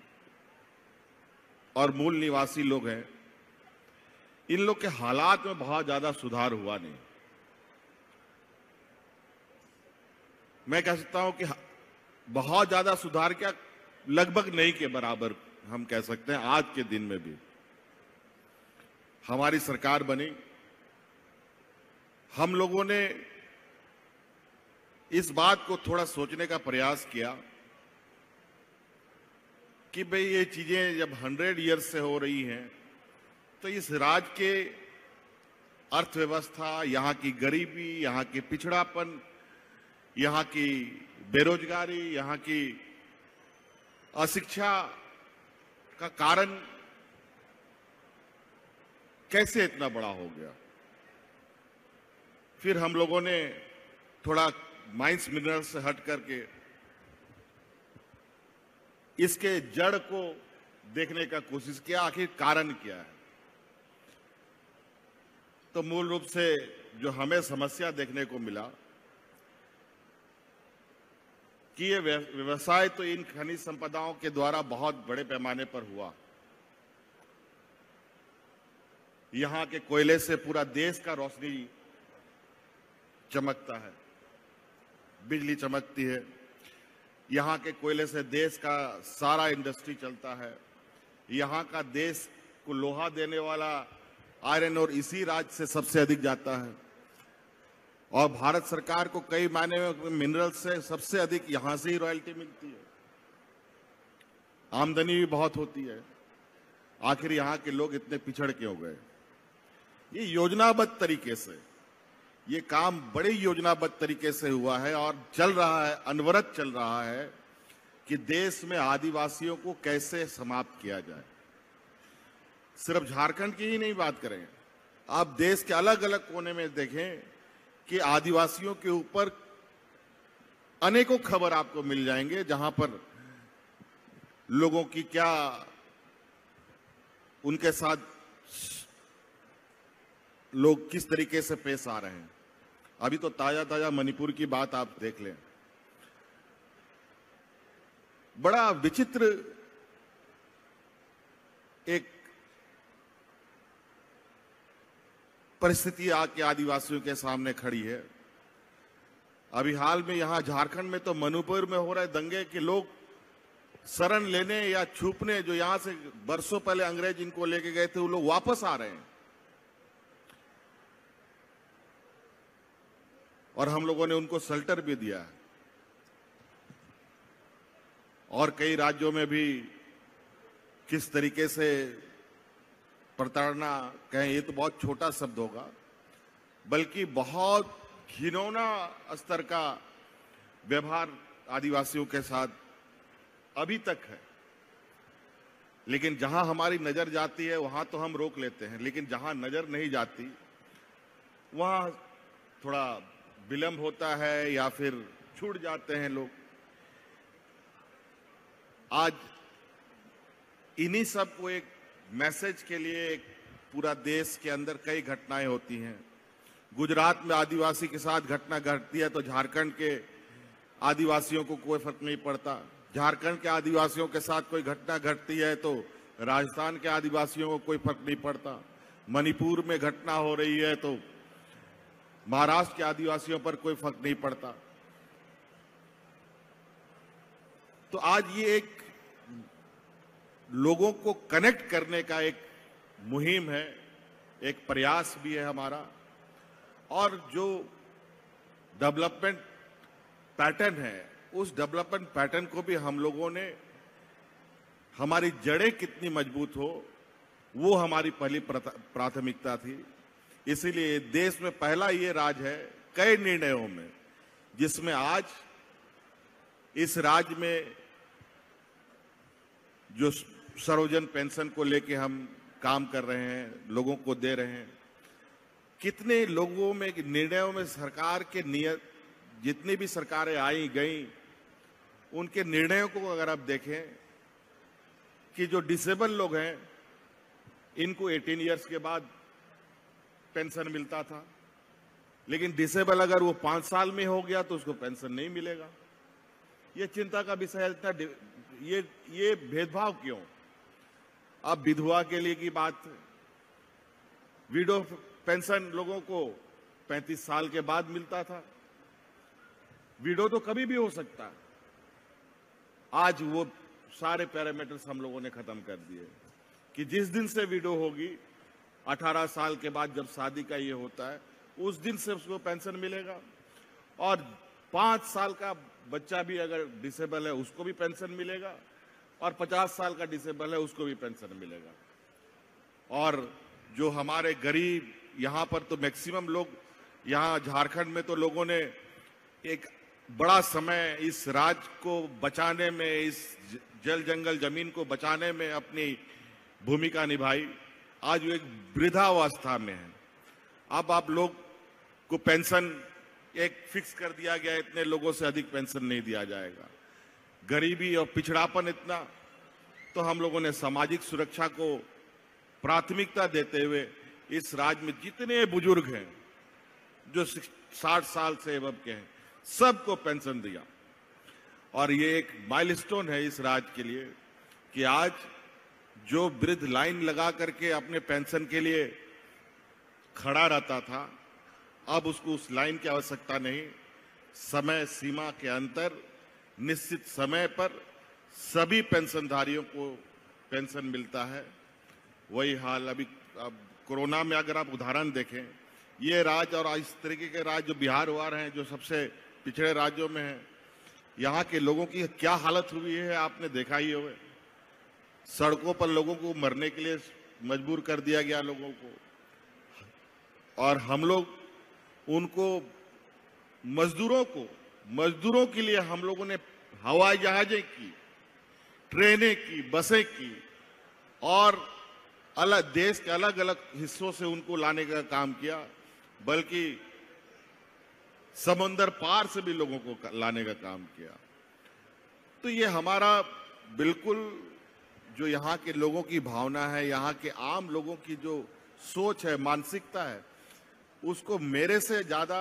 और मूल निवासी लोग हैं, इन लोग के हालात में बहुत ज्यादा सुधार हुआ नहीं। मैं कह सकता हूं कि बहुत ज्यादा सुधार क्या, लगभग नहीं के बराबर हम कह सकते हैं। आज के दिन में भी हमारी सरकार बनी, हम लोगों ने इस बात को थोड़ा सोचने का प्रयास किया कि भाई ये चीजें जब 100 ईयर्स से हो रही हैं तो इस राज्य के अर्थव्यवस्था, यहाँ की गरीबी, यहाँ की पिछड़ापन, यहाँ की बेरोजगारी, यहाँ की अशिक्षा का कारण कैसे इतना बड़ा हो गया। फिर हम लोगों ने थोड़ा माइंस मिनरल से हट करके इसके जड़ को देखने का कोशिश किया, आखिर कारण क्या है। तो मूल रूप से जो हमें समस्या देखने को मिला कि ये व्यवसाय तो इन खनिज संपदाओं के द्वारा बहुत बड़े पैमाने पर हुआ। यहां के कोयले से पूरा देश का रोशनी चमकता है, बिजली चमकती है। यहां के कोयले से देश का सारा इंडस्ट्री चलता है। यहां का देश को लोहा देने वाला आयरन और इसी राज्य से सबसे अधिक जाता है, और भारत सरकार को कई मायने में मिनरल से सबसे अधिक यहां से ही रॉयल्टी मिलती है। आमदनी भी बहुत होती है। आखिर यहां के लोग इतने पिछड़ क्यों गए? ये योजनाबद्ध तरीके से, ये काम बड़े योजनाबद्ध तरीके से हुआ है और चल रहा है, अनवरत चल रहा है कि देश में आदिवासियों को कैसे समाप्त किया जाए। सिर्फ झारखंड की ही नहीं बात करें, आप देश के अलग अलग कोने में देखें कि आदिवासियों के ऊपर अनेकों खबर आपको मिल जाएंगे, जहां पर लोगों की क्या, उनके साथ लोग किस तरीके से पेश आ रहे हैं। अभी तो ताजा ताजा मणिपुर की बात आप देख लें। बड़ा विचित्र एक परिस्थिति आके आदिवासियों के सामने खड़ी है। अभी हाल में यहां झारखंड में तो मणिपुर में हो रहे दंगे के लोग शरण लेने या छुपने, जो यहां से बरसों पहले अंग्रेज इनको लेके गए थे, वो लोग वापस आ रहे हैं। और हम लोगों ने उनको शेल्टर भी दिया है। और कई राज्यों में भी किस तरीके से प्रताड़ना कहें, ये तो बहुत छोटा शब्द होगा, बल्कि बहुत घिनौना स्तर का व्यवहार आदिवासियों के साथ अभी तक है। लेकिन जहां हमारी नजर जाती है वहां तो हम रोक लेते हैं, लेकिन जहां नजर नहीं जाती वहां थोड़ा विलंब होता है या फिर छूट जाते हैं लोग। आज इन्हीं सब को एक मैसेज के लिए एक पूरा देश के अंदर कई घटनाएं होती हैं। गुजरात में आदिवासी के साथ घटना घटती है तो झारखंड के आदिवासियों को कोई फर्क नहीं पड़ता। झारखंड के आदिवासियों के साथ कोई घटना घटती है तो राजस्थान के आदिवासियों को कोई फर्क नहीं पड़ता। मणिपुर में घटना हो रही है तो महाराष्ट्र के आदिवासियों पर कोई फर्क नहीं पड़ता। तो आज ये एक लोगों को कनेक्ट करने का एक मुहिम है, एक प्रयास भी है हमारा। और जो डेवलपमेंट पैटर्न है, उस डेवलपमेंट पैटर्न को भी हम लोगों ने, हमारी जड़ें कितनी मजबूत हो वो हमारी पहली प्राथमिकता थी। इसीलिए देश में पहला ये राज्य है कई निर्णयों में जिसमें आज इस राज्य में जो सर्वजन पेंशन को लेके हम काम कर रहे हैं, लोगों को दे रहे हैं। कितने लोगों में निर्णयों में सरकार के नियत, जितनी भी सरकारें आई गई, उनके निर्णयों को अगर आप देखें कि जो डिसेबल लोग हैं इनको 18 इयर्स के बाद पेंशन मिलता था, लेकिन डिसेबल अगर वो 5 साल में हो गया तो उसको पेंशन नहीं मिलेगा। ये चिंता का विषय है। ये भेदभाव क्यों? अब विधवा के लिए की बात, विडो पेंशन लोगों को 35 साल के बाद मिलता था। विडो तो कभी भी हो सकता है। आज वो सारे पैरामीटर्स हम लोगों ने खत्म कर दिए कि जिस दिन से विडो होगी, 18 साल के बाद जब शादी का ये होता है, उस दिन से उसको पेंशन मिलेगा। और 5 साल का बच्चा भी अगर डिसेबल है उसको भी पेंशन मिलेगा, और 50 साल का डिसेबल है उसको भी पेंशन मिलेगा। और जो हमारे गरीब, यहाँ पर तो मैक्सिमम लोग, यहाँ झारखंड में तो लोगों ने एक बड़ा समय इस राज्य को बचाने में, इस जल जंगल जमीन को बचाने में अपनी भूमिका निभाई। आज वो एक वृद्धावस्था में है। अब आप लोग को पेंशन एक फिक्स कर दिया गया, इतने लोगों से अधिक पेंशन नहीं दिया जाएगा। गरीबी और पिछड़ापन इतना, तो हम लोगों ने सामाजिक सुरक्षा को प्राथमिकता देते हुए इस राज्य में जितने बुजुर्ग हैं जो 60 साल से एबव के हैं, सबको पेंशन दिया। और ये एक माइलस्टोन है इस राज्य के लिए कि आज जो वृद्ध लाइन लगा करके अपने पेंशन के लिए खड़ा रहता था, अब उसको उस लाइन की आवश्यकता नहीं। समय सीमा के अंतर निश्चित समय पर सभी पेंशनधारियों को पेंशन मिलता है। वही हाल अभी अब कोरोना में अगर आप उदाहरण देखें, ये राज्य और इस तरीके के राज्य जो बिहार हुआ रहे हैं, जो सबसे पिछड़े राज्यों में हैं, यहाँ के लोगों की क्या हालत हुई है आपने देखा ही होगा। सड़कों पर लोगों को मरने के लिए मजबूर कर दिया गया लोगों को, और हम लोग उनको मजदूरों के लिए हम लोगों ने हवाई जहाजें की, ट्रेनें की, बसें की, और अलग देश के अलग अलग हिस्सों से उनको लाने का काम किया, बल्कि समंदर पार से भी लोगों को लाने का काम किया। तो ये हमारा बिल्कुल जो यहाँ के लोगों की भावना है, यहाँ के आम लोगों की जो सोच है, मानसिकता है, उसको मेरे से ज्यादा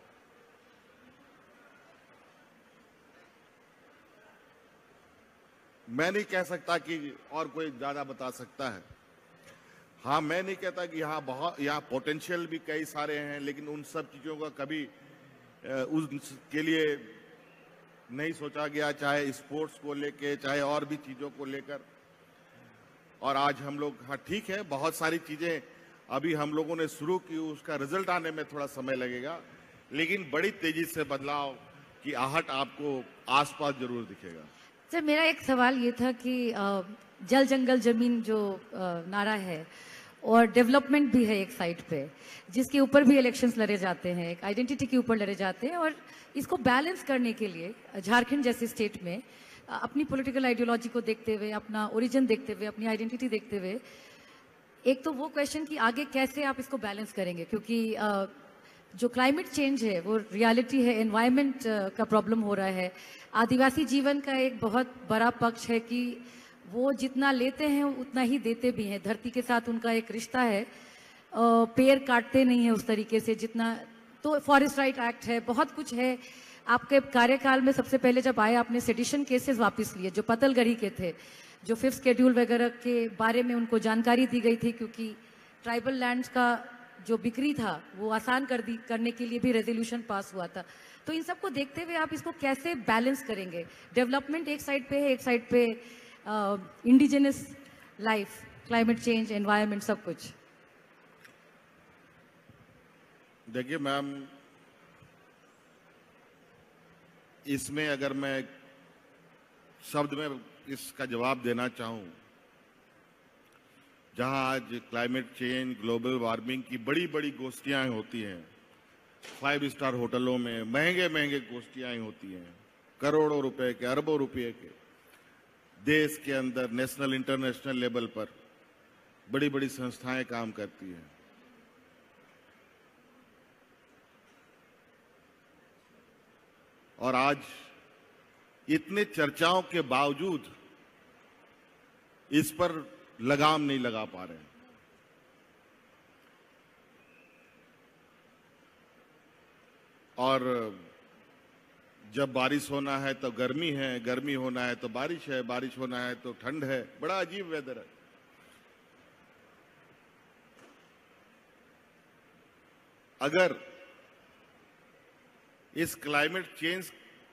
मैं नहीं कह सकता कि और कोई ज्यादा बता सकता है। हाँ, मैं नहीं कहता कि यहाँ पोटेंशियल भी कई सारे हैं, लेकिन उन सब चीजों का कभी उसके लिए नहीं सोचा गया, चाहे स्पोर्ट्स को लेके, चाहे और भी चीजों को लेकर। और आज हम लोग, हाँ ठीक है, बहुत सारी चीजें अभी हम लोगों ने शुरू की, उसका रिजल्ट आने में थोड़ा समय लगेगा, लेकिन बड़ी तेजी से बदलाव की आहट आपको आसपास जरूर दिखेगा। सर, मेरा एक सवाल ये था कि जल जंगल जमीन जो नारा है, और डेवलपमेंट भी है एक साइड पे, जिसके ऊपर भी इलेक्शंस लड़े जाते हैं, एक आइडेंटिटी के ऊपर लड़े जाते हैं। और इसको बैलेंस करने के लिए झारखंड जैसे स्टेट में अपनी पॉलिटिकल आइडियोलॉजी को देखते हुए, अपना ओरिजिन देखते हुए, अपनी आइडेंटिटी देखते हुए, एक तो वो क्वेश्चन कि आगे कैसे आप इसको बैलेंस करेंगे, क्योंकि जो क्लाइमेट चेंज है वो रियलिटी है, एनवायरनमेंट का प्रॉब्लम हो रहा है। आदिवासी जीवन का एक बहुत बड़ा पक्ष है कि वो जितना लेते हैं उतना ही देते भी हैं। धरती के साथ उनका एक रिश्ता है, पेड़ काटते नहीं है उस तरीके से जितना, तो फॉरेस्ट राइट एक्ट है, बहुत कुछ है। आपके कार्यकाल में सबसे पहले जब आए आपने सेडिशन केसेस वापस लिए जो पतलगढ़ी के थे, जो 5th शेड्यूल वगैरह के बारे में उनको जानकारी दी गई थी, क्योंकि ट्राइबल लैंड्स का जो बिक्री था वो आसान करने के लिए भी रेजोल्यूशन पास हुआ था। तो इन सबको देखते हुए आप इसको कैसे बैलेंस करेंगे? डेवलपमेंट एक साइड पे है, एक साइड पे indigenous life, climate change, environment, सब कुछ। देखिए मैम, इसमें अगर मैं शब्द में इसका जवाब देना चाहूं, जहां आज क्लाइमेट चेंज, ग्लोबल वार्मिंग की बड़ी बड़ी गोष्ठियां होती हैं, 5 स्टार होटलों में महंगे महंगे गोष्ठियां होती हैं, करोड़ों रुपए के, अरबों रुपए के, देश के अंदर नेशनल इंटरनेशनल लेवल पर बड़ी बड़ी संस्थाएं काम करती हैं। और आज इतने चर्चाओं के बावजूद इस पर लगाम नहीं लगा पा रहे हैं। और जब बारिश होना है तो गर्मी है, गर्मी होना है तो बारिश है, बारिश होना है तो ठंड है। बड़ा अजीब वेदर है। अगर इस क्लाइमेट चेंज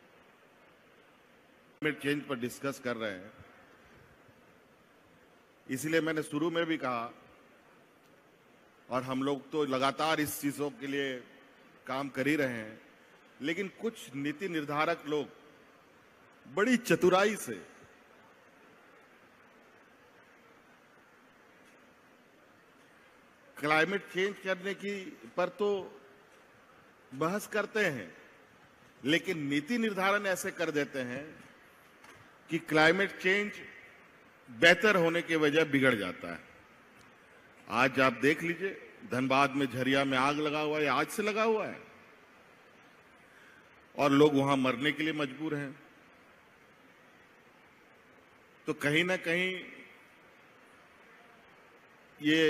पर डिस्कस कर रहे हैं, इसलिए मैंने शुरू में भी कहा, और हम लोग तो लगातार इस चीजों के लिए काम कर ही रहे हैं, लेकिन कुछ नीति निर्धारक लोग बड़ी चतुराई से क्लाइमेट चेंज करने की पर तो बहस करते हैं, लेकिन नीति निर्धारण ऐसे कर देते हैं कि क्लाइमेट चेंज बेहतर होने के वजह बिगड़ जाता है। आज आप देख लीजिए, धनबाद में झरिया में आग लगा हुआ है, आज से लगा हुआ है, और लोग वहां मरने के लिए मजबूर हैं। तो कहीं ना कहीं ये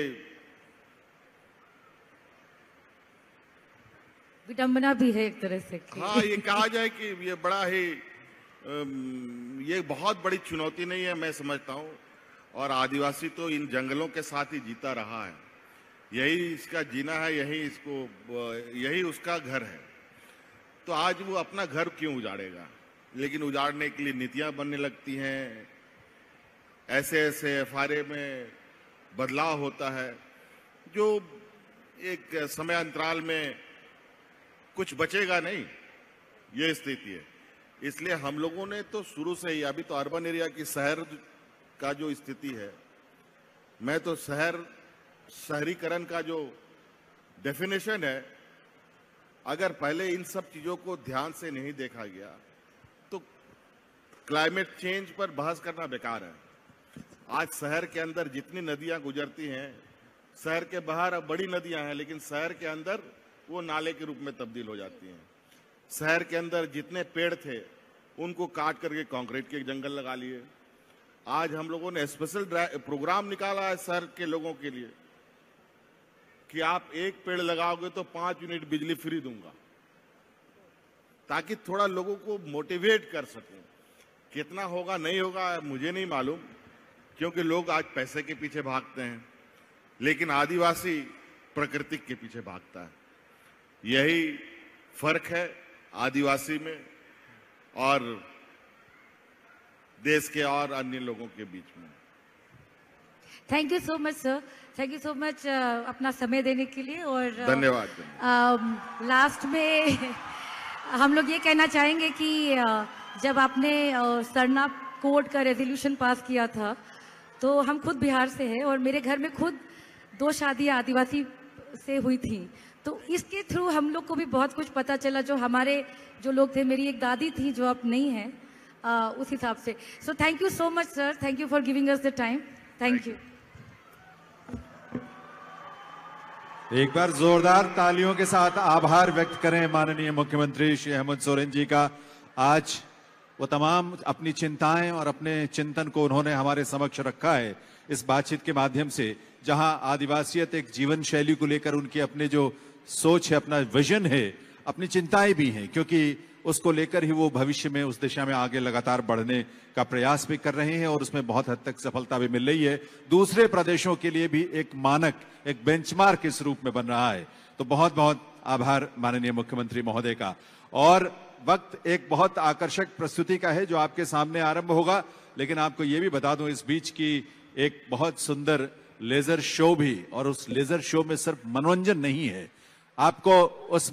विडंबना भी है एक तरह से। हाँ, ये कहा जाए कि ये बड़ा ही ये बहुत बड़ी चुनौती नहीं है, मैं समझता हूं। और आदिवासी तो इन जंगलों के साथ ही जीता रहा है, यही इसका जीना है, यही उसका घर है। तो आज वो अपना घर क्यों उजाड़ेगा? लेकिन उजाड़ने के लिए नीतियां बनने लगती हैं, ऐसे ऐसे FRA में बदलाव होता है, जो एक समय अंतराल में कुछ बचेगा नहीं, ये स्थिति है। इसलिए हम लोगों ने तो शुरू से ही, अभी तो अर्बन एरिया की, शहर का जो स्थिति है, मैं तो शहरीकरण का जो डेफिनेशन है, अगर पहले इन सब चीजों को ध्यान से नहीं देखा गया तो क्लाइमेट चेंज पर बहस करना बेकार है। आज शहर के अंदर जितनी नदियां गुजरती हैं, शहर के बाहर अब बड़ी नदियां हैं, लेकिन शहर के अंदर वो नाले के रूप में तब्दील हो जाती हैं। शहर के अंदर जितने पेड़ थे उनको काट करके कंक्रीट के जंगल लगा लिए। आज हम लोगों ने स्पेशल प्रोग्राम निकाला है शहर के लोगों के लिए कि आप एक पेड़ लगाओगे तो 5 यूनिट बिजली फ्री दूंगा, ताकि थोड़ा लोगों को मोटिवेट कर सकें। कितना होगा नहीं होगा मुझे नहीं मालूम, क्योंकि लोग आज पैसे के पीछे भागते हैं, लेकिन आदिवासी प्रकृति के पीछे भागता है। यही फर्क है आदिवासी में और देश के और अन्य लोगों के बीच में। Thank you so much sir, thank you so much अपना समय देने के लिए। और धन्यवाद। लास्ट में हम लोग ये कहना चाहेंगे कि जब आपने सरना कोर्ट का रेजोल्यूशन पास किया था, तो हम खुद बिहार से हैं और मेरे घर में खुद 2 शादियाँ आदिवासी से हुई थी, तो इसके थ्रू हम लोग को भी बहुत कुछ पता चला। जो हमारे जो लोग थे, मेरी एक दादी थी जो अब नहीं है, उस हिसाब से। So thank you so much sir, thank you for giving us the time. Thank you. एक बार जोरदार तालियों के साथ आभार व्यक्त करें माननीय मुख्यमंत्री श्री हेमंत सोरेन जी का। आज वो तमाम अपनी चिंताएं और अपने चिंतन को उन्होंने हमारे समक्ष रखा है इस बातचीत के माध्यम से, जहां आदिवासियत एक जीवन शैली को लेकर उनकी अपने जो सोच है, अपना विजन है, अपनी चिंताएं भी हैं, क्योंकि उसको लेकर ही वो भविष्य में उस दिशा में आगे लगातार बढ़ने का प्रयास भी कर रहे हैं और उसमें बहुत हद तक सफलता भी मिल रही है। दूसरे प्रदेशों के लिए भी एक मानक, एक बेंचमार्क इस रूप में बन रहा है। तो बहुत बहुत आभार माननीय मुख्यमंत्री महोदय का। और वक्त एक बहुत आकर्षक प्रस्तुति का है जो आपके सामने आरंभ होगा, लेकिन आपको ये भी बता दूं इस बीच की एक बहुत सुंदर लेजर शो भी, और उस लेजर शो में सिर्फ मनोरंजन नहीं है, आपको उस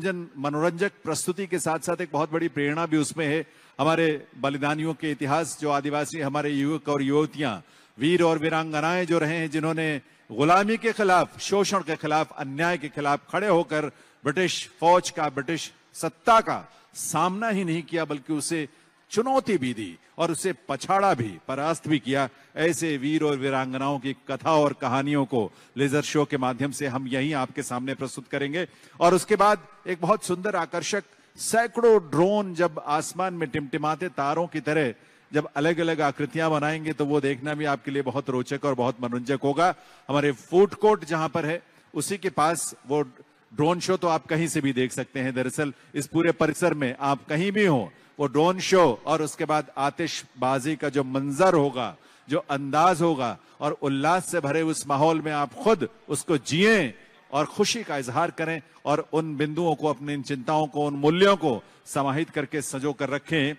मनोरंजक प्रस्तुति के साथ साथ एक बहुत बड़ी प्रेरणा भी उसमें है। हमारे बलिदानियों के इतिहास, जो आदिवासी हमारे युवक और युवतियां, वीर और वीरांगनाएं जो रहे हैं, जिन्होंने गुलामी के खिलाफ, शोषण के खिलाफ, अन्याय के खिलाफ खड़े होकर ब्रिटिश फौज का, ब्रिटिश सत्ता का सामना ही नहीं किया, बल्कि उसे चुनौती भी दी और उसे पछाड़ा भी, परास्त भी किया। ऐसे वीर और वीरांगनाओं की कथा और कहानियों को लेजर शो के माध्यम से हम यहीं आपके सामने प्रस्तुत करेंगे। और उसके बाद एक बहुत सुंदर आकर्षक सैकड़ों ड्रोन जब आसमान में टिमटिमाते तारों की तरह जब अलग अलग आकृतियां बनाएंगे, तो वो देखना भी आपके लिए बहुत रोचक और बहुत मनोरंजक होगा। हमारे फूड कोर्ट जहां पर है, उसी के पास वो ड्रोन शो तो आप कहीं से भी देख सकते हैं। दरअसल इस पूरे परिसर में आप कहीं भी हो, वो ड्रोन शो और उसके बाद आतिशबाजी का जो मंजर होगा, जो अंदाज होगा, और उल्लास से भरे उस माहौल में आप खुद उसको जिएं और खुशी का इजहार करें और उन बिंदुओं को, अपनी इन चिंताओं को, उन मूल्यों को समाहित करके संजो कर रखें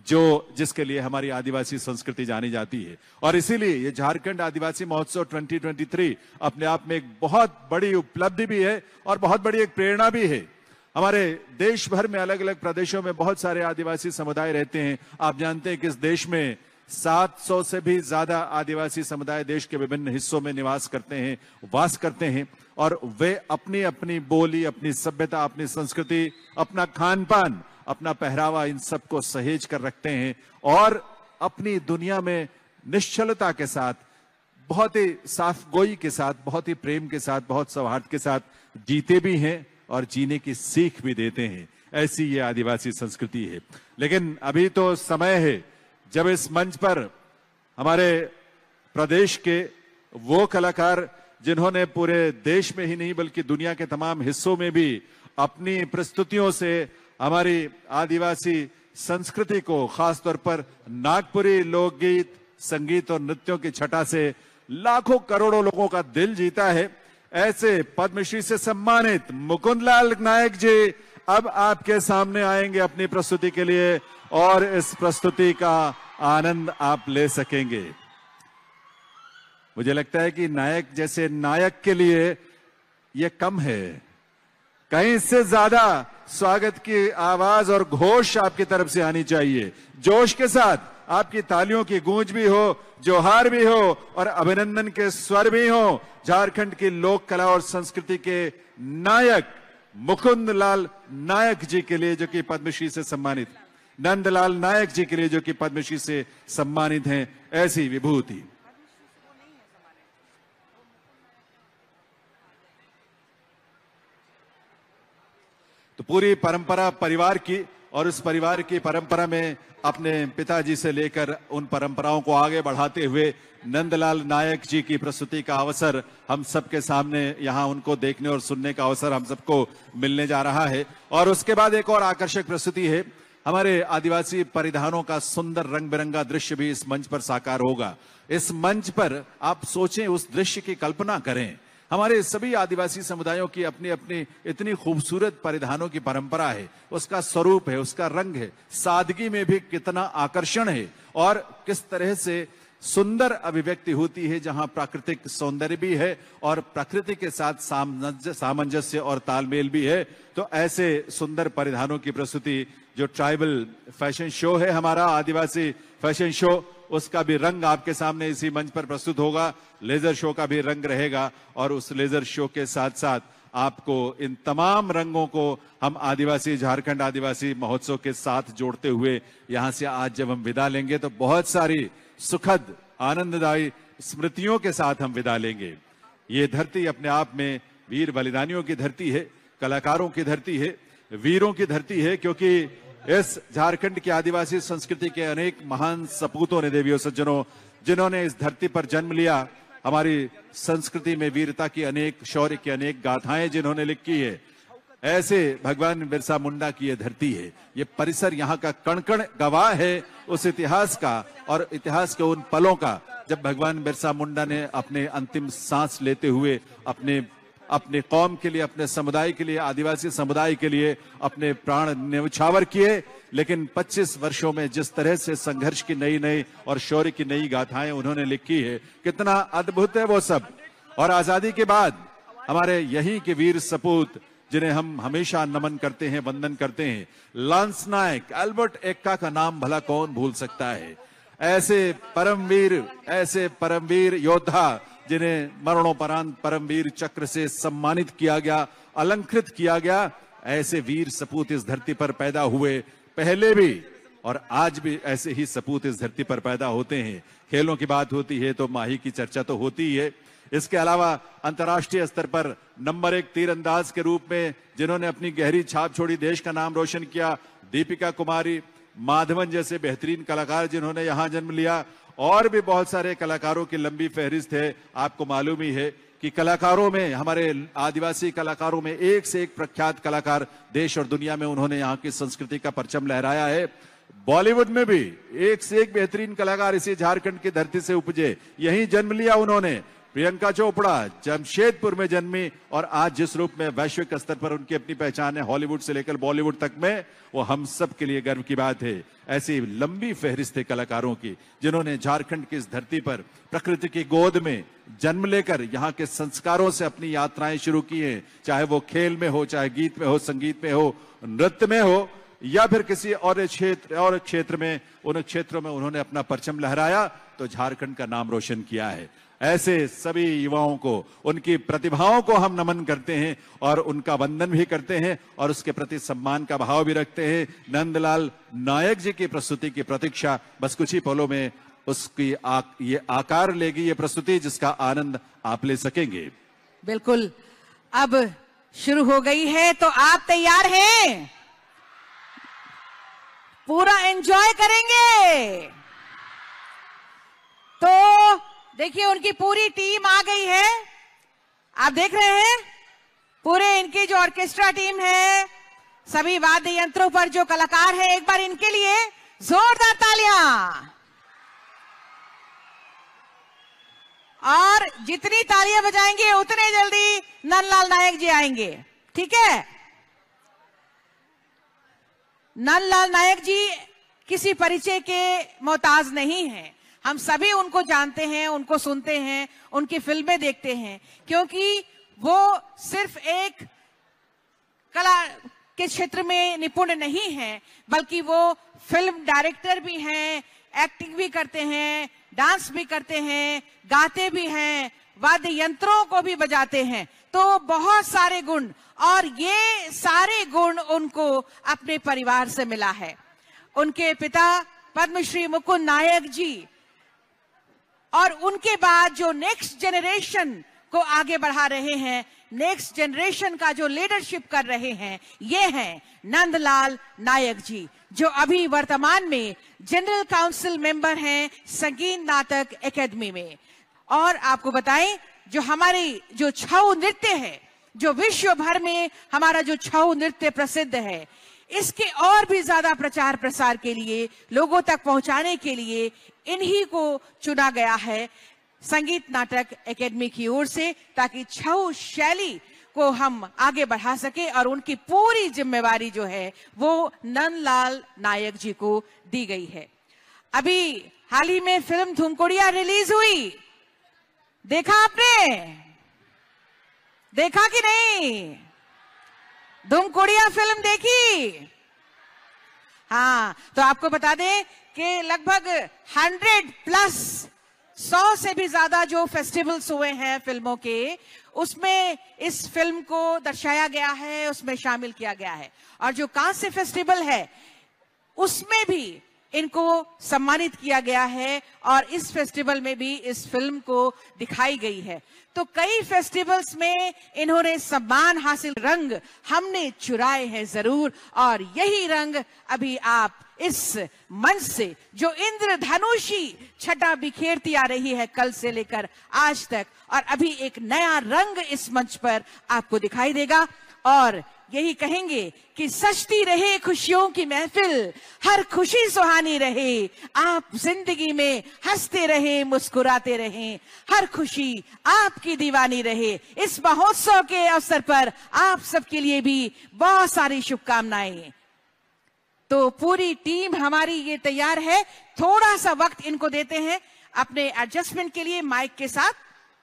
जिसके लिए हमारी आदिवासी संस्कृति जानी जाती है। और इसीलिए ये झारखंड आदिवासी महोत्सव 2023 अपने आप में एक बहुत बड़ी उपलब्धि भी है और बहुत बड़ी एक प्रेरणा भी है। हमारे देश भर में अलग अलग प्रदेशों में बहुत सारे आदिवासी समुदाय रहते हैं। आप जानते हैं कि इस देश में 700 से भी ज्यादा आदिवासी समुदाय देश के विभिन्न हिस्सों में निवास करते हैं, वास करते हैं, और वे अपनी अपनी बोली, अपनी सभ्यता, अपनी संस्कृति, अपना खान पान, अपना पहरावा, इन सब को सहेज कर रखते हैं और अपनी दुनिया में निश्चलता के साथ, बहुत ही साफगोई के साथ, बहुत ही प्रेम के साथ, बहुत सौहार्द के साथ जीते भी हैं और जीने की सीख भी देते हैं। ऐसी ये आदिवासी संस्कृति है। लेकिन अभी तो समय है जब इस मंच पर हमारे प्रदेश के वो कलाकार, जिन्होंने पूरे देश में ही नहीं बल्कि दुनिया के तमाम हिस्सों में भी अपनी प्रस्तुतियों से हमारी आदिवासी संस्कृति को, खासतौर पर नागपुरी लोकगीत, संगीत और नृत्यों की छटा से लाखों करोड़ों लोगों का दिल जीता है, ऐसे पद्मश्री से सम्मानित मुकुंदलाल नायक जी अब आपके सामने आएंगे अपनी प्रस्तुति के लिए और इस प्रस्तुति का आनंद आप ले सकेंगे। मुझे लगता है कि नायक जैसे नायक के लिए यह कम है, कहीं से ज्यादा स्वागत की आवाज और घोष आपकी तरफ से आनी चाहिए। जोश के साथ आपकी तालियों की गूंज भी हो, जोहार भी हो और अभिनंदन के स्वर भी हो। झारखंड की लोक कला और संस्कृति के नायक मुकुंदलाल नायक जी के लिए, जो कि पद्मश्री से सम्मानित, नंदलाल नायक जी के लिए, जो कि पद्मश्री से सम्मानित हैं, ऐसी विभूति। तो पूरी परंपरा परिवार की, और उस परिवार की परंपरा में अपने पिताजी से लेकर उन परंपराओं को आगे बढ़ाते हुए नंदलाल नायक जी की प्रस्तुति का अवसर हम सबके सामने, यहाँ उनको देखने और सुनने का अवसर हम सबको मिलने जा रहा है। और उसके बाद एक और आकर्षक प्रस्तुति है, हमारे आदिवासी परिधानों का सुंदर रंग बिरंगा दृश्य भी इस मंच पर साकार होगा। इस मंच पर आप सोचें, उस दृश्य की कल्पना करें। हमारे सभी आदिवासी समुदायों की अपनी अपनी इतनी खूबसूरत परिधानों की परंपरा है, उसका स्वरूप है, उसका रंग है, सादगी में भी कितना आकर्षण है और किस तरह से सुंदर अभिव्यक्ति होती है, जहां प्राकृतिक सौंदर्य भी है और प्रकृति के साथ सामंजस्य और तालमेल भी है। तो ऐसे सुंदर परिधानों की प्रस्तुति, जो ट्राइबल फैशन शो है हमारा, आदिवासी फैशन शो, उसका भी रंग आपके सामने इसी मंच पर प्रस्तुत होगा। लेजर शो का भी रंग रहेगा और उस लेजर शो के साथ साथ आपको इन तमाम रंगों को हम आदिवासी झारखंड आदिवासी महोत्सव के साथ जोड़ते हुए यहां से आज जब हम विदा लेंगे तो बहुत सारी सुखद आनंददायी स्मृतियों के साथ हम विदा लेंगे। ये धरती अपने आप में वीर बलिदानियों की धरती है, कलाकारों की धरती है, वीरों की धरती है, क्योंकि इस झारखंड की आदिवासी संस्कृति के अनेक महान सपूतों ने, देवियों सज्जनों, जिन्होंने इस धरती पर जन्म लिया, हमारी संस्कृति में वीरता की अनेक, शौर्य की अनेक गाथाएं जिन्होंने लिखी है, ऐसे भगवान बिरसा मुंडा की ये धरती है। ये परिसर यहाँ का कण कण गवाह है उस इतिहास का और इतिहास के उन पलों का जब भगवान बिरसा मुंडा ने अपने अंतिम सांस लेते हुए अपने कौम के लिए, अपने समुदाय के लिए, आदिवासी समुदाय के लिए अपने प्राण न्यौछावर किए। लेकिन 25 वर्षों में जिस तरह से संघर्ष की नई नई और शौर्य की नई गाथाएं उन्होंने लिखी है, कितना अद्भुत है वो सब। और आजादी के बाद हमारे यहीं के वीर सपूत जिन्हें हम हमेशा नमन करते हैं, वंदन करते हैं, लांस नायक एल्बर्ट एक्का का नाम भला कौन भूल सकता है। ऐसे परमवीर योद्धा जिन्हें मरणोपरांत परमवीर चक्र से सम्मानित किया गया, अलंकृत किया गया, ऐसे वीर सपूत इस धरती पर पैदा हुए। पहले भी और आज भी ऐसे ही सपूत इस धरती पर पैदा होते हैं। खेलों की बात होती है तो माही की चर्चा तो होती ही है। इसके अलावा अंतर्राष्ट्रीय स्तर पर नंबर 1 तीरंदाज के रूप में जिन्होंने अपनी गहरी छाप छोड़ी, देश का नाम रोशन किया, दीपिका कुमारी, माधवन जैसे बेहतरीन कलाकार जिन्होंने यहाँ जन्म लिया, और भी बहुत सारे कलाकारों की लंबी फहरिस्त है। आपको मालूम ही है कि कलाकारों में, हमारे आदिवासी कलाकारों में एक से एक प्रख्यात कलाकार देश और दुनिया में उन्होंने यहाँ की संस्कृति का परचम लहराया है। बॉलीवुड में भी एक से एक बेहतरीन कलाकार इसी झारखंड की धरती से उपजे, यहीं जन्म लिया उन्होंने। प्रियंका चोपड़ा जमशेदपुर में जन्मी और आज जिस रूप में वैश्विक स्तर पर उनकी अपनी पहचान है, हॉलीवुड से लेकर बॉलीवुड तक में, वो हम सब के लिए गर्व की बात है। ऐसी लंबी फहरिस्त है कलाकारों की जिन्होंने झारखंड की इस धरती पर प्रकृति की गोद में जन्म लेकर यहाँ के संस्कारों से अपनी यात्राएं शुरू की हैं, चाहे वो खेल में हो, चाहे गीत में हो, संगीत में हो, नृत्य में हो, या फिर किसी और क्षेत्र में, उन क्षेत्रों में उन्होंने अपना परचम लहराया तो झारखंड का नाम रोशन किया है। ऐसे सभी युवाओं को, उनकी प्रतिभाओं को हम नमन करते हैं और उनका वंदन भी करते हैं और उसके प्रति सम्मान का भाव भी रखते हैं। नंदलाल नायक जी की प्रस्तुति की प्रतीक्षा बस कुछ ही पलों में उसकी ये आकार लेगी, ये प्रस्तुति जिसका आनंद आप ले सकेंगे। बिल्कुल, अब शुरू हो गई है तो आप तैयार हैं? पूरा एंजॉय करेंगे? तो देखिए उनकी पूरी टीम आ गई है, आप देख रहे हैं। पूरे इनकी जो ऑर्केस्ट्रा टीम है, सभी वाद्य यंत्रों पर जो कलाकार है, एक बार इनके लिए जोरदार तालियां। और जितनी तालियां बजाएंगे उतने जल्दी नंदलाल नायक जी आएंगे, ठीक है। नंदलाल नायक जी किसी परिचय के मोहताज नहीं हैं। हम सभी उनको जानते हैं, उनको सुनते हैं, उनकी फिल्में देखते हैं, क्योंकि वो सिर्फ एक कला के क्षेत्र में निपुण नहीं है, बल्कि वो फिल्म डायरेक्टर भी हैं, एक्टिंग भी करते हैं, डांस भी करते हैं, गाते भी हैं, वाद्य यंत्रों को भी बजाते हैं। तो बहुत सारे गुण, और ये सारे गुण उनको अपने परिवार से मिला है। उनके पिता पद्मश्री मुकुंद नायक जी और उनके बाद जो नेक्स्ट जनरेशन को आगे बढ़ा रहे हैं, नेक्स्ट जनरेशन का जो लीडरशिप कर रहे हैं, ये हैं नंदलाल नायक जी, जो अभी वर्तमान में जनरल काउंसिल मेंबर हैं संगीत नाटक एकेडमी में। और आपको बताएं, जो हमारी जो छऊ नृत्य है, जो विश्व भर में हमारा जो छऊ नृत्य प्रसिद्ध है, इसके और भी ज्यादा प्रचार प्रसार के लिए, लोगों तक पहुंचाने के लिए इन्हीं को चुना गया है संगीत नाटक एकेडमी की ओर से, ताकि छऊ शैली को हम आगे बढ़ा सके। और उनकी पूरी जिम्मेवारी जो है वो नंदलाल नायक जी को दी गई है। अभी हाल ही में फिल्म धुमकुड़िया रिलीज हुई, देखा आपने? देखा कि नहीं? धुमकुड़िया फिल्म देखी? हाँ, तो आपको बता दें कि लगभग 100 से भी ज्यादा जो फेस्टिवल्स हुए हैं फिल्मों के, उसमें इस फिल्म को दर्शाया गया है, उसमें शामिल किया गया है। और जो कांस्य फेस्टिवल है उसमें भी इनको सम्मानित किया गया है और इस फेस्टिवल में भी इस फिल्म को दिखाई गई है। तो कई फेस्टिवल्स में इन्होंने सम्मान हासिल, रंग हमने चुराए हैं जरूर, और यही रंग अभी आप इस मंच से जो इंद्रधनुषी छटा बिखेरती आ रही है कल से लेकर आज तक, और अभी एक नया रंग इस मंच पर आपको दिखाई देगा। और यही कहेंगे कि सजती रहे खुशियों की महफिल, हर खुशी सुहानी रहे, आप जिंदगी में हंसते रहे, मुस्कुराते रहें, हर खुशी आपकी दीवानी रहे। इस महोत्सव के अवसर पर आप सबके लिए भी बहुत सारी शुभकामनाएं। तो पूरी टीम हमारी ये तैयार है, थोड़ा सा वक्त इनको देते हैं अपने एडजस्टमेंट के लिए माइक के साथ।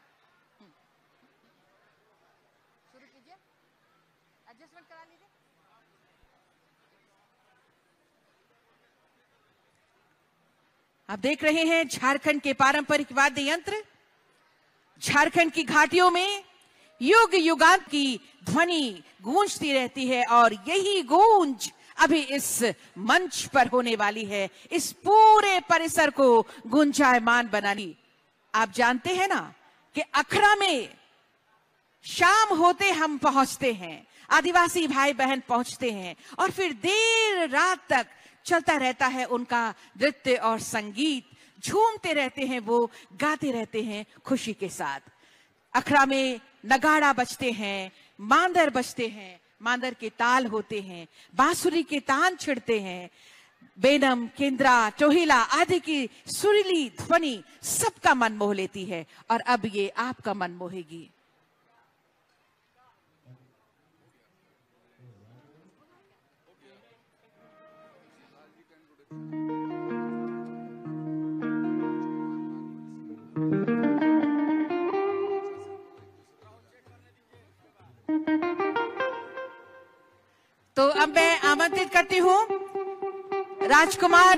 आप देख रहे हैं झारखंड के पारंपरिक वाद्य यंत्र, झारखंड की घाटियों में युग युगांत की ध्वनि गूंजती रहती है, और यही गूंज अभी इस मंच पर होने वाली है, इस पूरे परिसर को गुंजायमान बनानी। आप जानते हैं ना कि अखरा में शाम होते हम पहुंचते हैं, आदिवासी भाई बहन पहुंचते हैं, और फिर देर रात तक चलता रहता है उनका नृत्य और संगीत, झूमते रहते हैं वो, गाते रहते हैं खुशी के साथ। अखड़ा में नगाड़ा बजते हैं, मांदर बजते हैं, मांदर के ताल होते हैं, बांसुरी के तान छिड़ते हैं, बेनम, केंद्रा, टोहिला आदि की सुरीली ध्वनि सबका मन मोह लेती है, और अब ये आपका मन मोहेगी। तो अब मैं आमंत्रित करती हूं राजकुमार